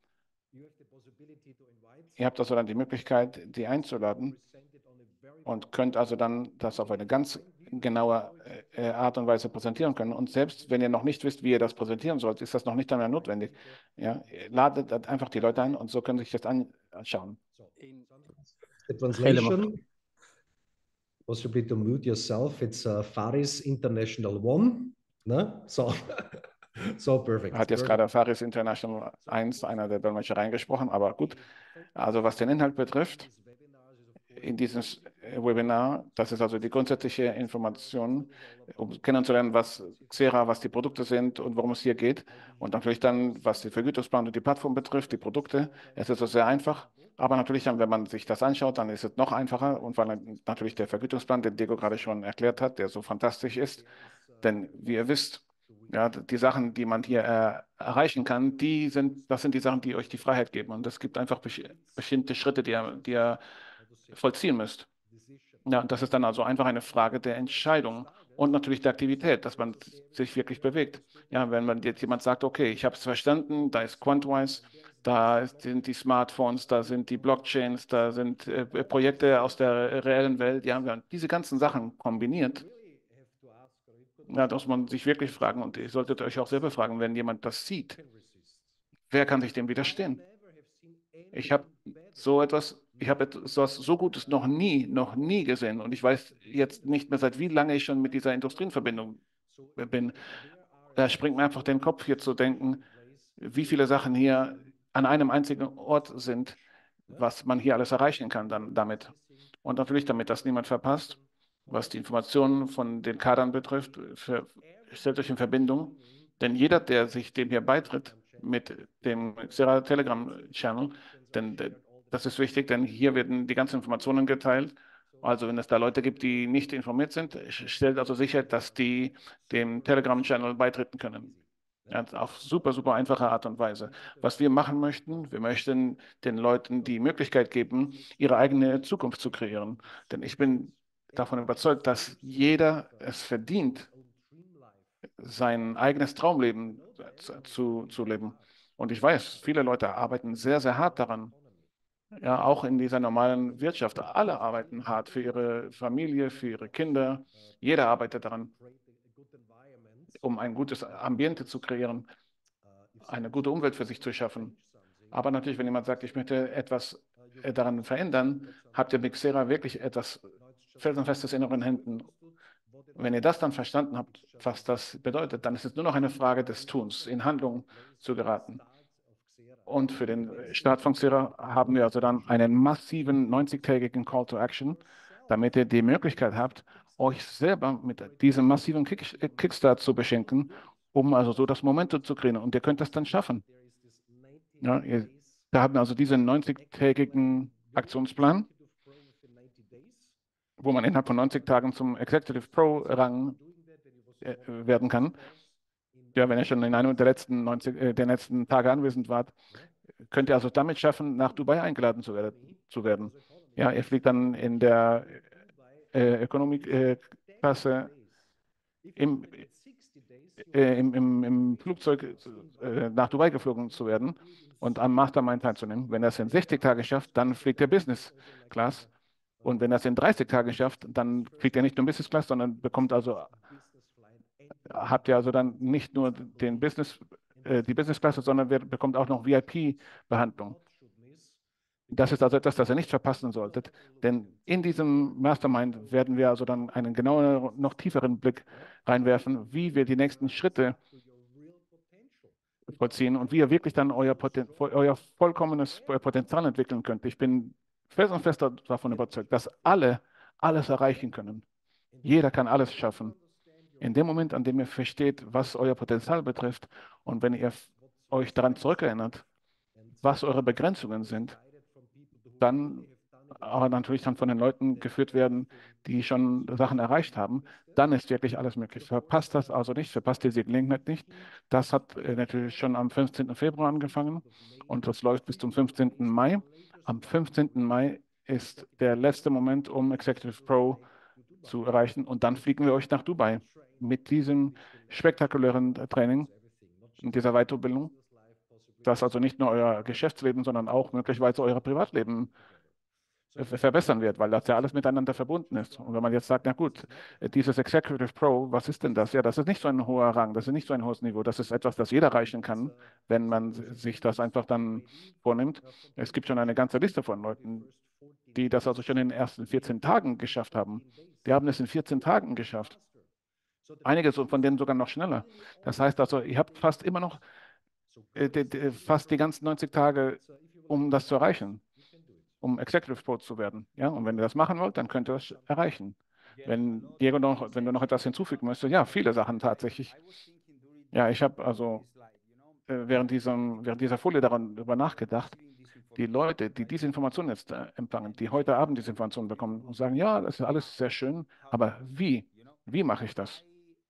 Ihr habt also dann die Möglichkeit, die einzuladen und könnt also dann das auf eine ganz genaue äh, Art und Weise präsentieren können. Und selbst wenn ihr noch nicht wisst, wie ihr das präsentieren sollt, ist das noch nicht einmal notwendig. Ja, ladet einfach die Leute ein und so können sie sich das anschauen. The translation, possibly to mute yourself, it's uh, Faris International One. Ne? So, so perfect. Hat jetzt gerade Faris International eins, einer der Dolmetscher, reingesprochen, aber gut. Also was den Inhalt betrifft, in diesem Webinar, das ist also die grundsätzliche Information, um kennenzulernen, was Xera, was die Produkte sind und worum es hier geht. Und natürlich dann, was die Vergütungsplan und die Plattform betrifft, die Produkte. Es ist also sehr einfach. Aber natürlich dann, wenn man sich das anschaut, dann ist es noch einfacher. Und weil natürlich der Vergütungsplan, den Diego gerade schon erklärt hat, der so fantastisch ist. Denn wie ihr wisst, ja, die Sachen, die man hier äh, erreichen kann, die sind, das sind die Sachen, die euch die Freiheit geben. Und es gibt einfach besch bestimmte Schritte, die ihr, die ihr vollziehen müsst. Ja, und das ist dann also einfach eine Frage der Entscheidung und natürlich der Aktivität, dass man sich wirklich bewegt. Ja, wenn man jetzt jemand sagt, okay, ich habe es verstanden, da ist Quantwise, da sind die Smartphones, da sind die Blockchains, da sind äh, Projekte aus der reellen Welt, ja, wenn man diese ganzen Sachen kombiniert, ja, da muss man sich wirklich fragen und ihr solltet euch auch selber fragen, wenn jemand das sieht, wer kann sich dem widerstehen? Ich habe so etwas, ich habe etwas so Gutes noch nie, noch nie gesehen. Und ich weiß jetzt nicht mehr, seit wie lange ich schon mit dieser Industrie in Verbindung bin. Da springt mir einfach den Kopf, hier zu denken, wie viele Sachen hier an einem einzigen Ort sind, was man hier alles erreichen kann dann damit. Und natürlich, damit das niemand verpasst, was die Informationen von den Kadern betrifft, für, stellt euch in Verbindung. Denn jeder, der sich dem hier beitritt, mit dem Xera Telegram Channel, denn das ist wichtig, denn hier werden die ganzen Informationen geteilt. Also wenn es da Leute gibt, die nicht informiert sind, stellt also sicher, dass die dem Telegram Channel beitreten können. Ja, auf super, super einfache Art und Weise. Was wir machen möchten, wir möchten den Leuten die Möglichkeit geben, ihre eigene Zukunft zu kreieren. Denn ich bin davon überzeugt, dass jeder es verdient, sein eigenes Traumleben zu, zu leben. Und ich weiß, viele Leute arbeiten sehr, sehr hart daran. Ja, auch in dieser normalen Wirtschaft. Alle arbeiten hart für ihre Familie, für ihre Kinder. Jeder arbeitet daran, um ein gutes Ambiente zu kreieren, eine gute Umwelt für sich zu schaffen. Aber natürlich, wenn jemand sagt, ich möchte etwas daran verändern, habt ihr mit Xera wirklich etwas felsenfestes in euren Händen. Wenn ihr das dann verstanden habt, was das bedeutet, dann ist es nur noch eine Frage des Tuns, in Handlung zu geraten. Und für den Start von Xera haben wir also dann einen massiven neunzig-tägigen Call to Action, damit ihr die Möglichkeit habt, euch selber mit diesem massiven Kick Kickstart zu beschenken, um also so das Momentum zu kreieren. Und ihr könnt das dann schaffen. Ja, ihr, da haben wir also diesen neunzig-tägigen Aktionsplan, wo man innerhalb von neunzig Tagen zum Executive Pro-Rang äh, werden kann. Ja, wenn ihr schon in einem der letzten, neunzig, äh, der letzten Tage anwesend wart, könnt ihr also damit schaffen, nach Dubai eingeladen zu, werde, zu werden. Ja, ihr fliegt dann in der äh, Ökonomieklasse äh, im, äh, im, im, im Flugzeug äh, nach Dubai geflogen zu werden und am Mastermind teilzunehmen. Wenn er es in sechzig Tagen schafft, dann fliegt er Business Class. Und wenn er es in dreißig Tagen schafft, dann fliegt er nicht nur Business Class, sondern bekommt also, habt ihr also dann nicht nur den Business, äh, die Business Class, sondern wird, bekommt auch noch V I P-Behandlung. Das ist also etwas, das ihr nicht verpassen solltet, denn in diesem Mastermind werden wir also dann einen genaueren, noch tieferen Blick reinwerfen, wie wir die nächsten Schritte vollziehen und wie ihr wirklich dann euer, Poten euer vollkommenes Potenzial entwickeln könnt. Ich bin fest und fest davon überzeugt, dass alle alles erreichen können. Jeder kann alles schaffen. In dem Moment, an dem ihr versteht, was euer Potenzial betrifft und wenn ihr euch daran zurückerinnert, was eure Begrenzungen sind, dann aber natürlich dann von den Leuten geführt werden, die schon Sachen erreicht haben, dann ist wirklich alles möglich. Verpasst das also nicht, verpasst diese Gelegenheit nicht. Das hat äh, natürlich schon am fünfzehnten Februar angefangen und das läuft bis zum fünfzehnten Mai. Am fünfzehnten Mai ist der letzte Moment, um Executive Pro zu erreichen und dann fliegen wir euch nach Dubai mit diesem spektakulären Training und dieser Weiterbildung, das also nicht nur euer Geschäftsleben, sondern auch möglicherweise euer Privatleben äh, verbessern wird, weil das ja alles miteinander verbunden ist. Und wenn man jetzt sagt, na gut, äh, dieses Executive Pro, was ist denn das? Ja, das ist nicht so ein hoher Rang, das ist nicht so ein hohes Niveau, das ist etwas, das jeder erreichen kann, wenn man sich das einfach dann vornimmt. Es gibt schon eine ganze Liste von Leuten, die das also schon in den ersten vierzehn Tagen geschafft haben. Die haben es in vierzehn Tagen geschafft. Einige so- von denen sogar noch schneller. Das heißt also, ihr habt fast immer noch äh, die, die, fast die ganzen neunzig Tage, um das zu erreichen, um Executive Pro zu werden. Ja? Und wenn ihr das machen wollt, dann könnt ihr das erreichen. Wenn Diego noch, wenn du noch etwas hinzufügen möchtest, ja, viele Sachen tatsächlich. Ja, ich habe also äh, während diesem, während dieser Folie darüber nachgedacht, die Leute, die diese Informationen jetzt äh, empfangen, die heute Abend diese Informationen bekommen und sagen, ja, das ist alles sehr schön, aber wie? Wie mache ich das?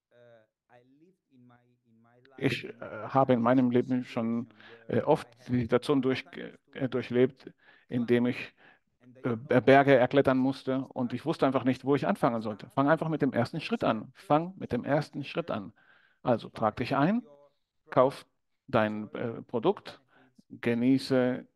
Ich äh, habe in meinem Leben schon äh, oft die Situation durch, äh, durchlebt, in dem ich äh, Berge erklettern musste und ich wusste einfach nicht, wo ich anfangen sollte. Fang einfach mit dem ersten Schritt an. Fang mit dem ersten Schritt an. Also trag dich ein, kauf dein äh, Produkt, genieße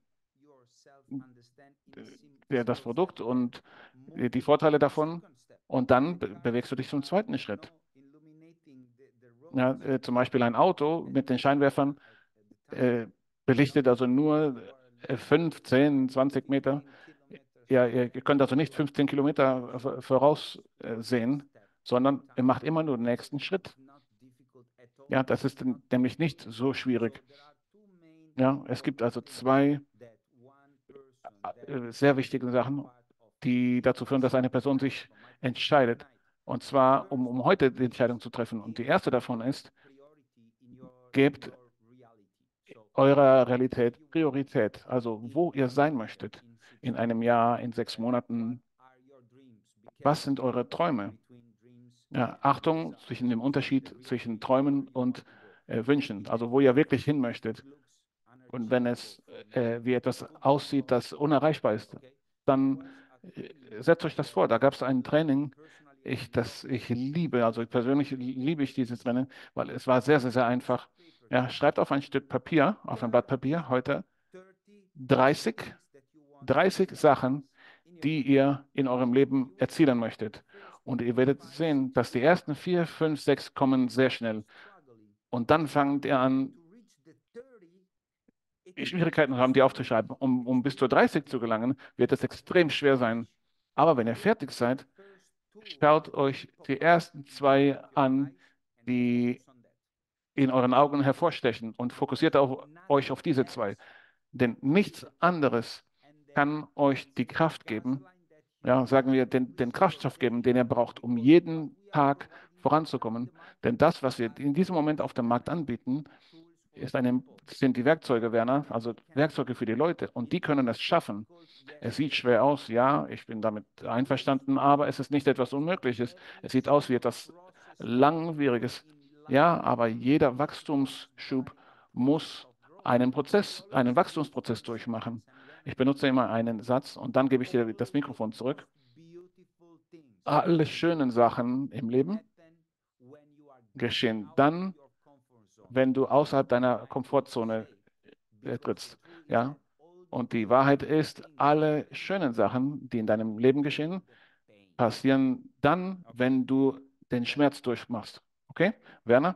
äh, das Produkt und äh, die Vorteile davon und dann be bewegst du dich zum zweiten Schritt. Ja, äh, zum Beispiel ein Auto mit den Scheinwerfern äh, belichtet also nur äh, fünf, zehn, zwanzig Meter. Ja, ihr könnt also nicht fünfzehn Kilometer v- voraussehen, sondern ihr macht immer nur den nächsten Schritt. Ja, das ist n- nämlich nicht so schwierig. Ja, es gibt also zwei äh, sehr wichtige Sachen, die dazu führen, dass eine Person sich entscheidet. Und zwar, um, um heute die Entscheidung zu treffen. Und die erste davon ist, gebt eurer Realität Priorität. Also, wo ihr sein möchtet in einem Jahr, in sechs Monaten. Was sind eure Träume? Ja, Achtung zwischen dem Unterschied zwischen Träumen und äh, Wünschen. Also, wo ihr wirklich hin möchtet. Und wenn es äh, wie etwas aussieht, das unerreichbar ist, dann äh, setzt euch das vor. Da gab es ein Training, ich, das ich liebe, also persönlich liebe ich dieses Training, weil es war sehr, sehr, sehr einfach. Ja, schreibt auf ein Stück Papier, auf ein Blatt Papier heute dreißig, dreißig Sachen, die ihr in eurem Leben erzielen möchtet. Und ihr werdet sehen, dass die ersten vier, fünf, sechs kommen sehr schnell. Und dann fangt ihr an, Schwierigkeiten haben, die aufzuschreiben. Um, um bis zu dreißig zu gelangen, wird es extrem schwer sein. Aber wenn ihr fertig seid, schaut euch die ersten zwei an, die in euren Augen hervorstechen und fokussiert auf, euch auf diese zwei. Denn nichts anderes kann euch die Kraft geben, ja, sagen wir, den, den Kraftstoff geben, den ihr braucht, um jeden Tag voranzukommen. Denn das, was wir in diesem Moment auf dem Markt anbieten, ist eine, sind die Werkzeuge, Werner, also Werkzeuge für die Leute. Und die können es schaffen. Es sieht schwer aus, ja, ich bin damit einverstanden, aber es ist nicht etwas Unmögliches. Es sieht aus wie etwas Langwieriges. Ja, aber jeder Wachstumsschub muss einen Prozess, einen Wachstumsprozess durchmachen. Ich benutze immer einen Satz und dann gebe ich dir das Mikrofon zurück. Alle schönen Sachen im Leben geschehen dann, wenn du außerhalb deiner Komfortzone äh, trittst. Ja? Und die Wahrheit ist, alle schönen Sachen, die in deinem Leben geschehen, passieren dann, wenn du den Schmerz durchmachst. Okay, Werner?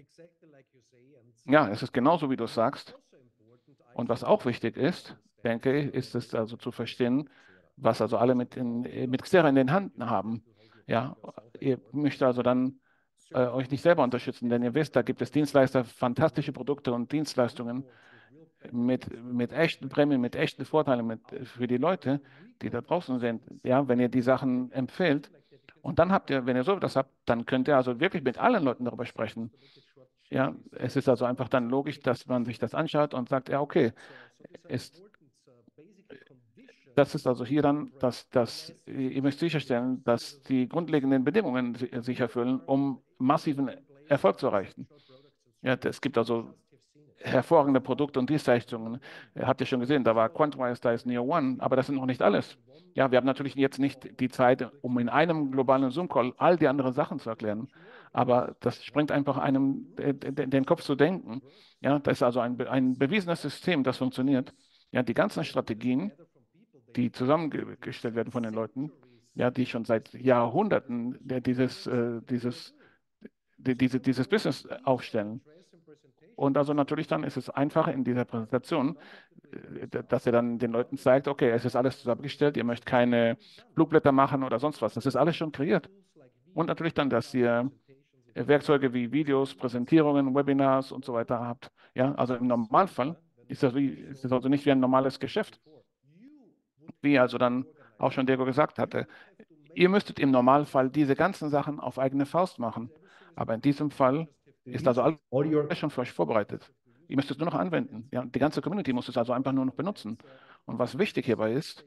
Ja, es ist genauso, wie du es sagst. Und was auch wichtig ist, denke ich, ist es also zu verstehen, was also alle mit, in, mit Xera in den Händen haben. Ja, ihr möchtet also dann äh, euch nicht selber unterstützen, denn ihr wisst, da gibt es Dienstleister, fantastische Produkte und Dienstleistungen mit, mit echten Prämien, mit echten Vorteilen mit, für die Leute, die da draußen sind. Ja, wenn ihr die Sachen empfehlt. Und dann habt ihr, wenn ihr so das habt, dann könnt ihr also wirklich mit allen Leuten darüber sprechen. Ja, es ist also einfach dann logisch, dass man sich das anschaut und sagt, ja, okay, ist das ist also hier dann, dass, dass ihr müsst sicherstellen, dass die grundlegenden Bedingungen si- sich erfüllen, um massiven Erfolg zu erreichen. Ja, es gibt also hervorragende Produkte und Dienstleistungen. Ihr habt ja schon gesehen, da war Quantwise, da ist Neo One, aber das sind noch nicht alles. Ja, wir haben natürlich jetzt nicht die Zeit, um in einem globalen Zoom-Call all die anderen Sachen zu erklären, aber das springt einfach einem äh, de- den Kopf zu denken. Ja, das ist also ein, be- ein bewiesenes System, das funktioniert. Ja, die ganzen Strategien, die zusammengestellt werden von den Leuten, ja, die schon seit Jahrhunderten der, dieses, äh, dieses, die, diese, dieses Business aufstellen. Und also natürlich dann ist es einfacher in dieser Präsentation, äh, dass er dann den Leuten zeigt, okay, es ist alles zusammengestellt, ihr möchtet keine Flugblätter machen oder sonst was. Das ist alles schon kreiert. Und natürlich dann, dass ihr äh, Werkzeuge wie Videos, Präsentierungen, Webinars und so weiter habt. Ja, also im Normalfall ist das, wie, ist das also nicht wie ein normales Geschäft. Wie also dann auch schon Diego gesagt hatte, ihr müsstet im Normalfall diese ganzen Sachen auf eigene Faust machen. Aber in diesem Fall ist also alles All your schon für euch vorbereitet. Ihr müsst es nur noch anwenden. Ja, die ganze Community muss es also einfach nur noch benutzen. Und was wichtig hierbei ist,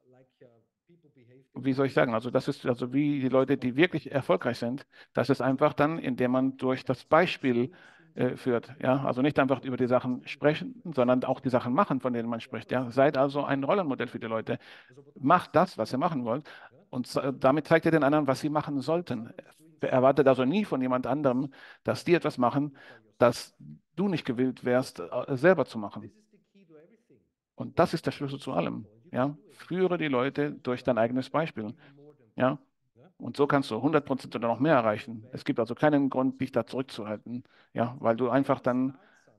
wie soll ich sagen, also das ist also wie die Leute, die wirklich erfolgreich sind, das ist einfach dann, indem man durch das Beispiel äh, führt. Ja, also nicht einfach über die Sachen sprechen, sondern auch die Sachen machen, von denen man spricht. Ja, seid also ein Rollenmodell für die Leute. Macht das, was ihr machen wollt, und z- damit zeigt ihr den anderen, was sie machen sollten. Erwartet also nie von jemand anderem, dass die etwas machen, das du nicht gewillt wärst, äh, selber zu machen. Und das ist der Schlüssel zu allem. Ja, führe die Leute durch dein eigenes Beispiel. Ja, und so kannst du hundert Prozent oder noch mehr erreichen. Es gibt also keinen Grund, dich da zurückzuhalten. Ja, weil du einfach dann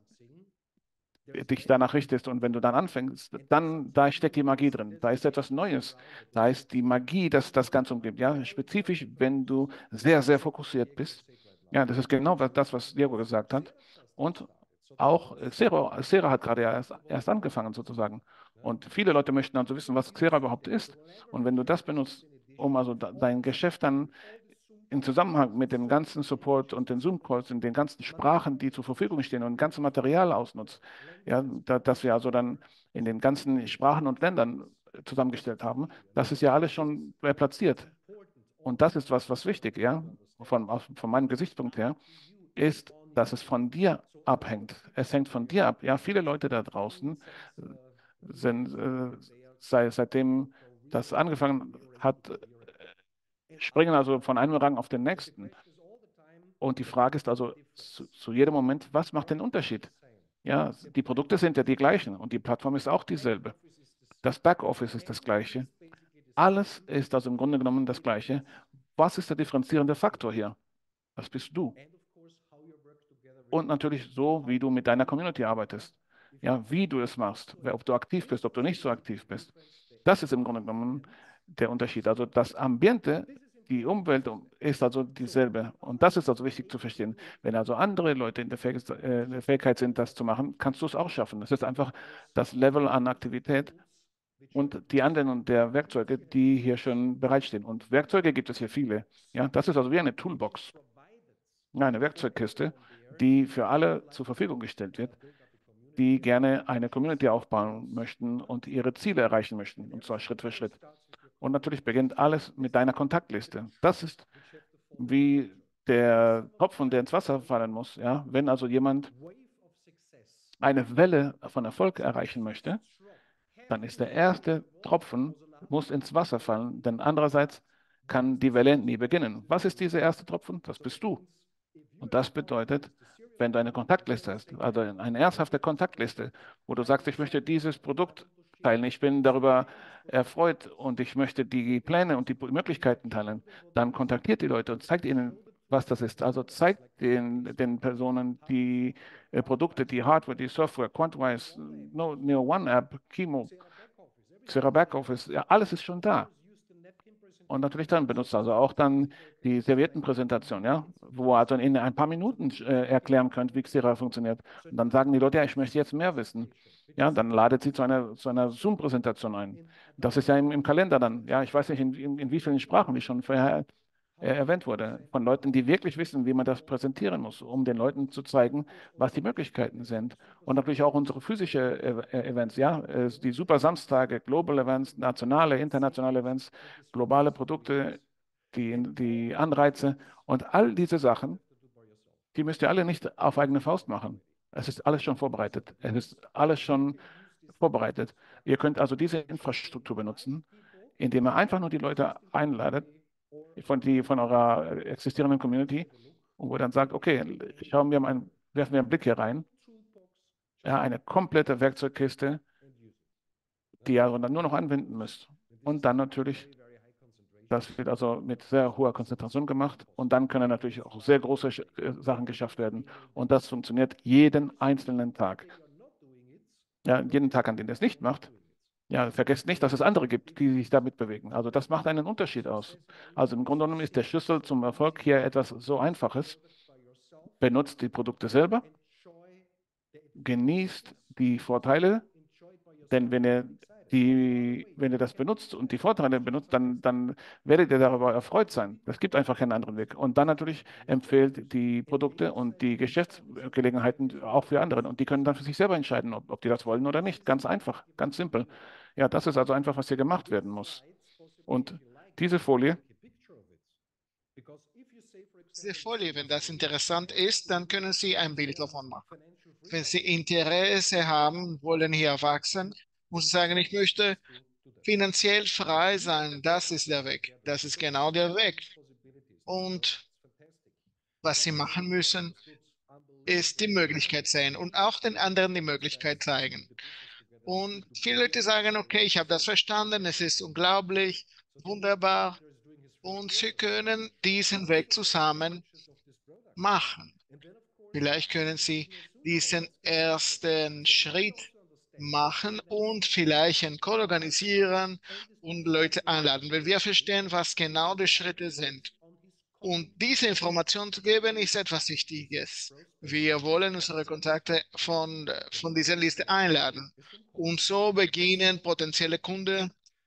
dich danach richtest und wenn du dann anfängst, dann, da steckt die Magie drin. Da ist etwas Neues. Da ist die Magie, dass das Ganze umgibt. Ja, spezifisch, wenn du sehr, sehr fokussiert bist. Ja, das ist genau was- das, was Diego gesagt hat. Und auch äh, Xero, Xera hat gerade ja erst, erst angefangen sozusagen. Und viele Leute möchten also wissen, was Xera überhaupt ist. Und wenn du das benutzt, um also da, dein Geschäft dann im Zusammenhang mit dem ganzen Support und den Zoom-Calls und den ganzen Sprachen, die zur Verfügung stehen und dem ganzen Material ausnutzt, ja, da, dass wir also dann in den ganzen Sprachen und Ländern zusammengestellt haben, das ist ja alles schon äh, platziert. Und das ist was, was wichtig, ja, von, aus, von meinem Gesichtspunkt her, ist, dass es von dir abhängt. Es hängt von dir ab. Ja, viele Leute da draußen äh, sind, äh, sei, seitdem das angefangen hat, springen also von einem Rang auf den nächsten. Und die Frage ist also zu, zu jedem Moment, was macht den Unterschied? Ja, die Produkte sind ja die gleichen und die Plattform ist auch dieselbe. Das Backoffice ist das gleiche. Alles ist also im Grunde genommen das gleiche. Was ist der differenzierende Faktor hier? Das bist du. Und natürlich so, wie du mit deiner Community arbeitest. Ja, wie du es machst, ob du aktiv bist, ob du nicht so aktiv bist. Das ist im Grunde genommen der Unterschied. Also das Ambiente, die Umwelt um- ist also dieselbe. Und das ist also wichtig zu verstehen. Wenn also andere Leute in der Fähig äh, in der Fähigkeit sind, das zu machen, kannst du es auch schaffen. Es ist einfach das Level an Aktivität und die Anwendung der Werkzeuge, die hier schon bereitstehen. Und Werkzeuge gibt es hier viele. Ja, das ist also wie eine Toolbox, ja, eine Werkzeugkiste, die für alle zur Verfügung gestellt wird, die gerne eine Community aufbauen möchten und ihre Ziele erreichen möchten, und zwar Schritt für Schritt. Und natürlich beginnt alles mit deiner Kontaktliste. Das ist wie der Tropfen, der ins Wasser fallen muss. Ja? Wenn also jemand eine Welle von Erfolg erreichen möchte, dann ist der erste Tropfen, muss ins Wasser fallen, denn andererseits kann die Welle nie beginnen. Was ist dieser erste Tropfen? Das bist du. Und das bedeutet, wenn du eine Kontaktliste hast, also eine ernsthafte Kontaktliste, wo du sagst, ich möchte dieses Produkt teilen, ich bin darüber erfreut und ich möchte die Pläne und die Möglichkeiten teilen, dann kontaktiert die Leute und zeigt ihnen, was das ist. Also zeigt den, den Personen die äh, Produkte, die Hardware, die Software, Quantwise, no, Neo One App, Kimo, Xera Backoffice, ja, alles ist schon da. Und natürlich dann benutzt also auch dann die Serviettenpräsentation, ja, wo ihr also in ein paar Minuten äh, erklären könnt, wie Xera funktioniert. Und dann sagen die Leute, ja, ich möchte jetzt mehr wissen. Ja, dann ladet sie zu einer, zu einer Zoom-Präsentation ein. Das ist ja im, im Kalender dann. Ja, ich weiß nicht, in, in, in wie vielen Sprachen, wie schon vorher äh, erwähnt wurde, von Leuten, die wirklich wissen, wie man das präsentieren muss, um den Leuten zu zeigen, was die Möglichkeiten sind. Und natürlich auch unsere physische äh, äh, Events, ja, äh, die Super Samstage, Global Events, nationale, internationale Events, globale Produkte, die, die Anreize und all diese Sachen, die müsst ihr alle nicht auf eigene Faust machen. Es ist alles schon vorbereitet. Es ist alles schon vorbereitet. Ihr könnt also diese Infrastruktur benutzen, indem ihr einfach nur die Leute einladet von, die, von eurer existierenden Community und wo ihr dann sagt, okay, schauen wir mal, werfen wir einen Blick hier rein. Ja, eine komplette Werkzeugkiste, die ihr dann nur noch anwenden müsst. Und dann natürlich, das wird also mit sehr hoher Konzentration gemacht und dann können natürlich auch sehr große äh, Sachen geschafft werden. Und das funktioniert jeden einzelnen Tag. Ja, jeden Tag, an dem ihr es nicht macht, ja, vergesst nicht, dass es andere gibt, die sich damit bewegen. Also das macht einen Unterschied aus. Also im Grunde genommen ist der Schlüssel zum Erfolg hier etwas so Einfaches. Benutzt die Produkte selber, genießt die Vorteile, denn wenn ihr die, wenn ihr das benutzt und die Vorteile benutzt, dann, dann werdet ihr darüber erfreut sein. Es gibt einfach keinen anderen Weg. Und dann natürlich empfehlt die Produkte und die Geschäftsgelegenheiten auch für andere. Und die können dann für sich selber entscheiden, ob, ob die das wollen oder nicht. Ganz einfach, ganz simpel. Ja, das ist also einfach, was hier gemacht werden muss. Und diese Folie, Diese Folie, wenn das interessant ist, dann können Sie ein Bild davon machen. Wenn Sie Interesse haben, wollen hier wachsen, muss ich sagen, ich möchte finanziell frei sein. Das ist der Weg. Das ist genau der Weg. Und was Sie machen müssen, ist die Möglichkeit sehen und auch den anderen die Möglichkeit zeigen. Und viele Leute sagen, okay, ich habe das verstanden, es ist unglaublich, wunderbar. Und sie können diesen Weg zusammen machen. Vielleicht können Sie diesen ersten Schritt machen und vielleicht einen Call organisieren und Leute einladen, weil wir verstehen, was genau die Schritte sind. Und diese Information zu geben, ist etwas Wichtiges. Wir wollen unsere Kontakte von, von dieser Liste einladen. Und so beginnen potenzielle Kunden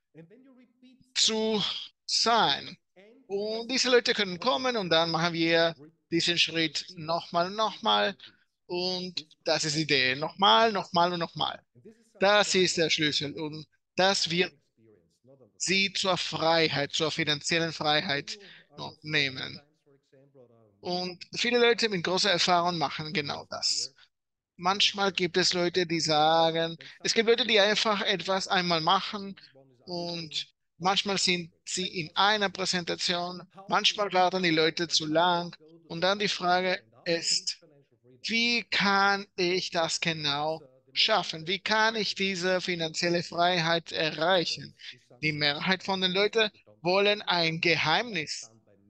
zu sein. Und diese Leute können kommen und dann machen wir diesen Schritt nochmal und nochmal. Und das ist die Idee. Nochmal, nochmal und nochmal. Das ist der Schlüssel. Und das wird sie zur Freiheit, zur finanziellen Freiheit noch nehmen. Und viele Leute mit großer Erfahrung machen genau das. Manchmal gibt es Leute, die sagen, es gibt Leute, die einfach etwas einmal machen und manchmal sind sie in einer Präsentation, manchmal warten die Leute zu lang. Und dann die Frage ist, wie kann ich das genau schaffen? Wie kann ich diese finanzielle Freiheit erreichen? Die Mehrheit von den Leuten wollen ein Geheimnis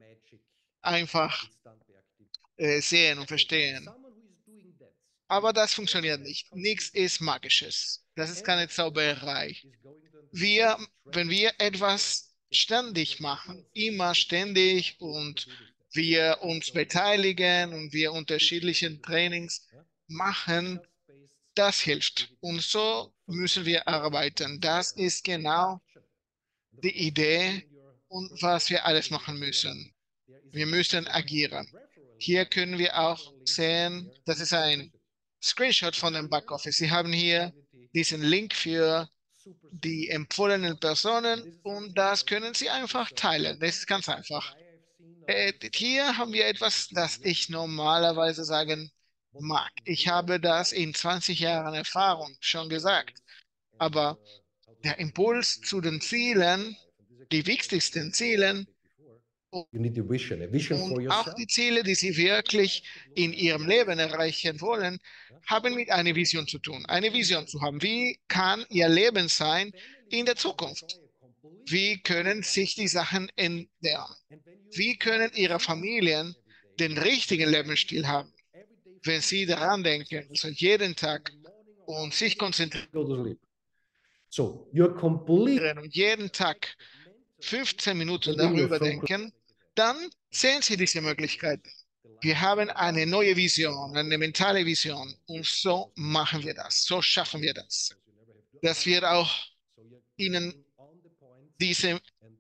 einfach äh, sehen und verstehen. Aber das funktioniert nicht. Nichts ist Magisches. Das ist keine Zauberei. Wir, wenn wir etwas ständig machen, immer ständig und wir uns beteiligen und wir unterschiedliche Trainings machen, das hilft. Und so müssen wir arbeiten. Das ist genau die Idee und was wir alles machen müssen. Wir müssen agieren. Hier können wir auch sehen, das ist ein Screenshot von dem Backoffice. Sie haben hier diesen Link für die empfohlenen Personen und das können Sie einfach teilen. Das ist ganz einfach. Äh, hier haben wir etwas, das ich normalerweise sagen mag. Ich habe das in zwanzig Jahren Erfahrung schon gesagt. Aber der Impuls zu den Zielen, die wichtigsten Zielen, You need a vision, a vision for und yourself. auch die Ziele, die Sie wirklich in Ihrem Leben erreichen wollen, haben mit einer Vision zu tun. Eine Vision zu haben. Wie kann Ihr Leben sein in der Zukunft? Wie können sich die Sachen ändern? Wie können Ihre Familien den richtigen Lebensstil haben? Wenn Sie daran denken, also jeden Tag und sich konzentrieren Go to sleep. So you're completely und jeden Tag fünfzehn Minuten Putting your darüber focus- denken, dann sehen Sie diese Möglichkeiten. Wir haben eine neue Vision, eine mentale Vision und so machen wir das, so schaffen wir das. Das wird auch Ihnen diese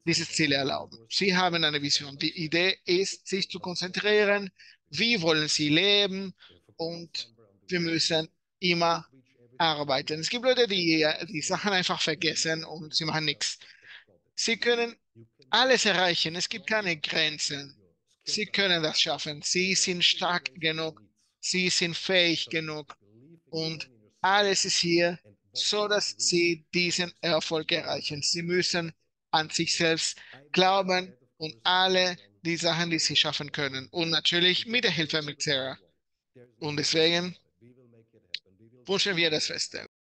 diese Ziele erlauben. Sie haben eine Vision. Die Idee ist, sich zu konzentrieren, wie wollen sie leben und wir müssen immer arbeiten. Es gibt Leute, die die Sachen einfach vergessen und sie machen nichts. Sie können alles erreichen. Es gibt keine Grenzen. Sie können das schaffen. Sie sind stark genug. Sie sind fähig genug. Und alles ist hier, so dass sie diesen Erfolg erreichen. Sie müssen an sich selbst glauben und alle die Sachen, die sie schaffen können. Und natürlich mit der Hilfe mit Sarah. Und deswegen wünschen wir das Beste.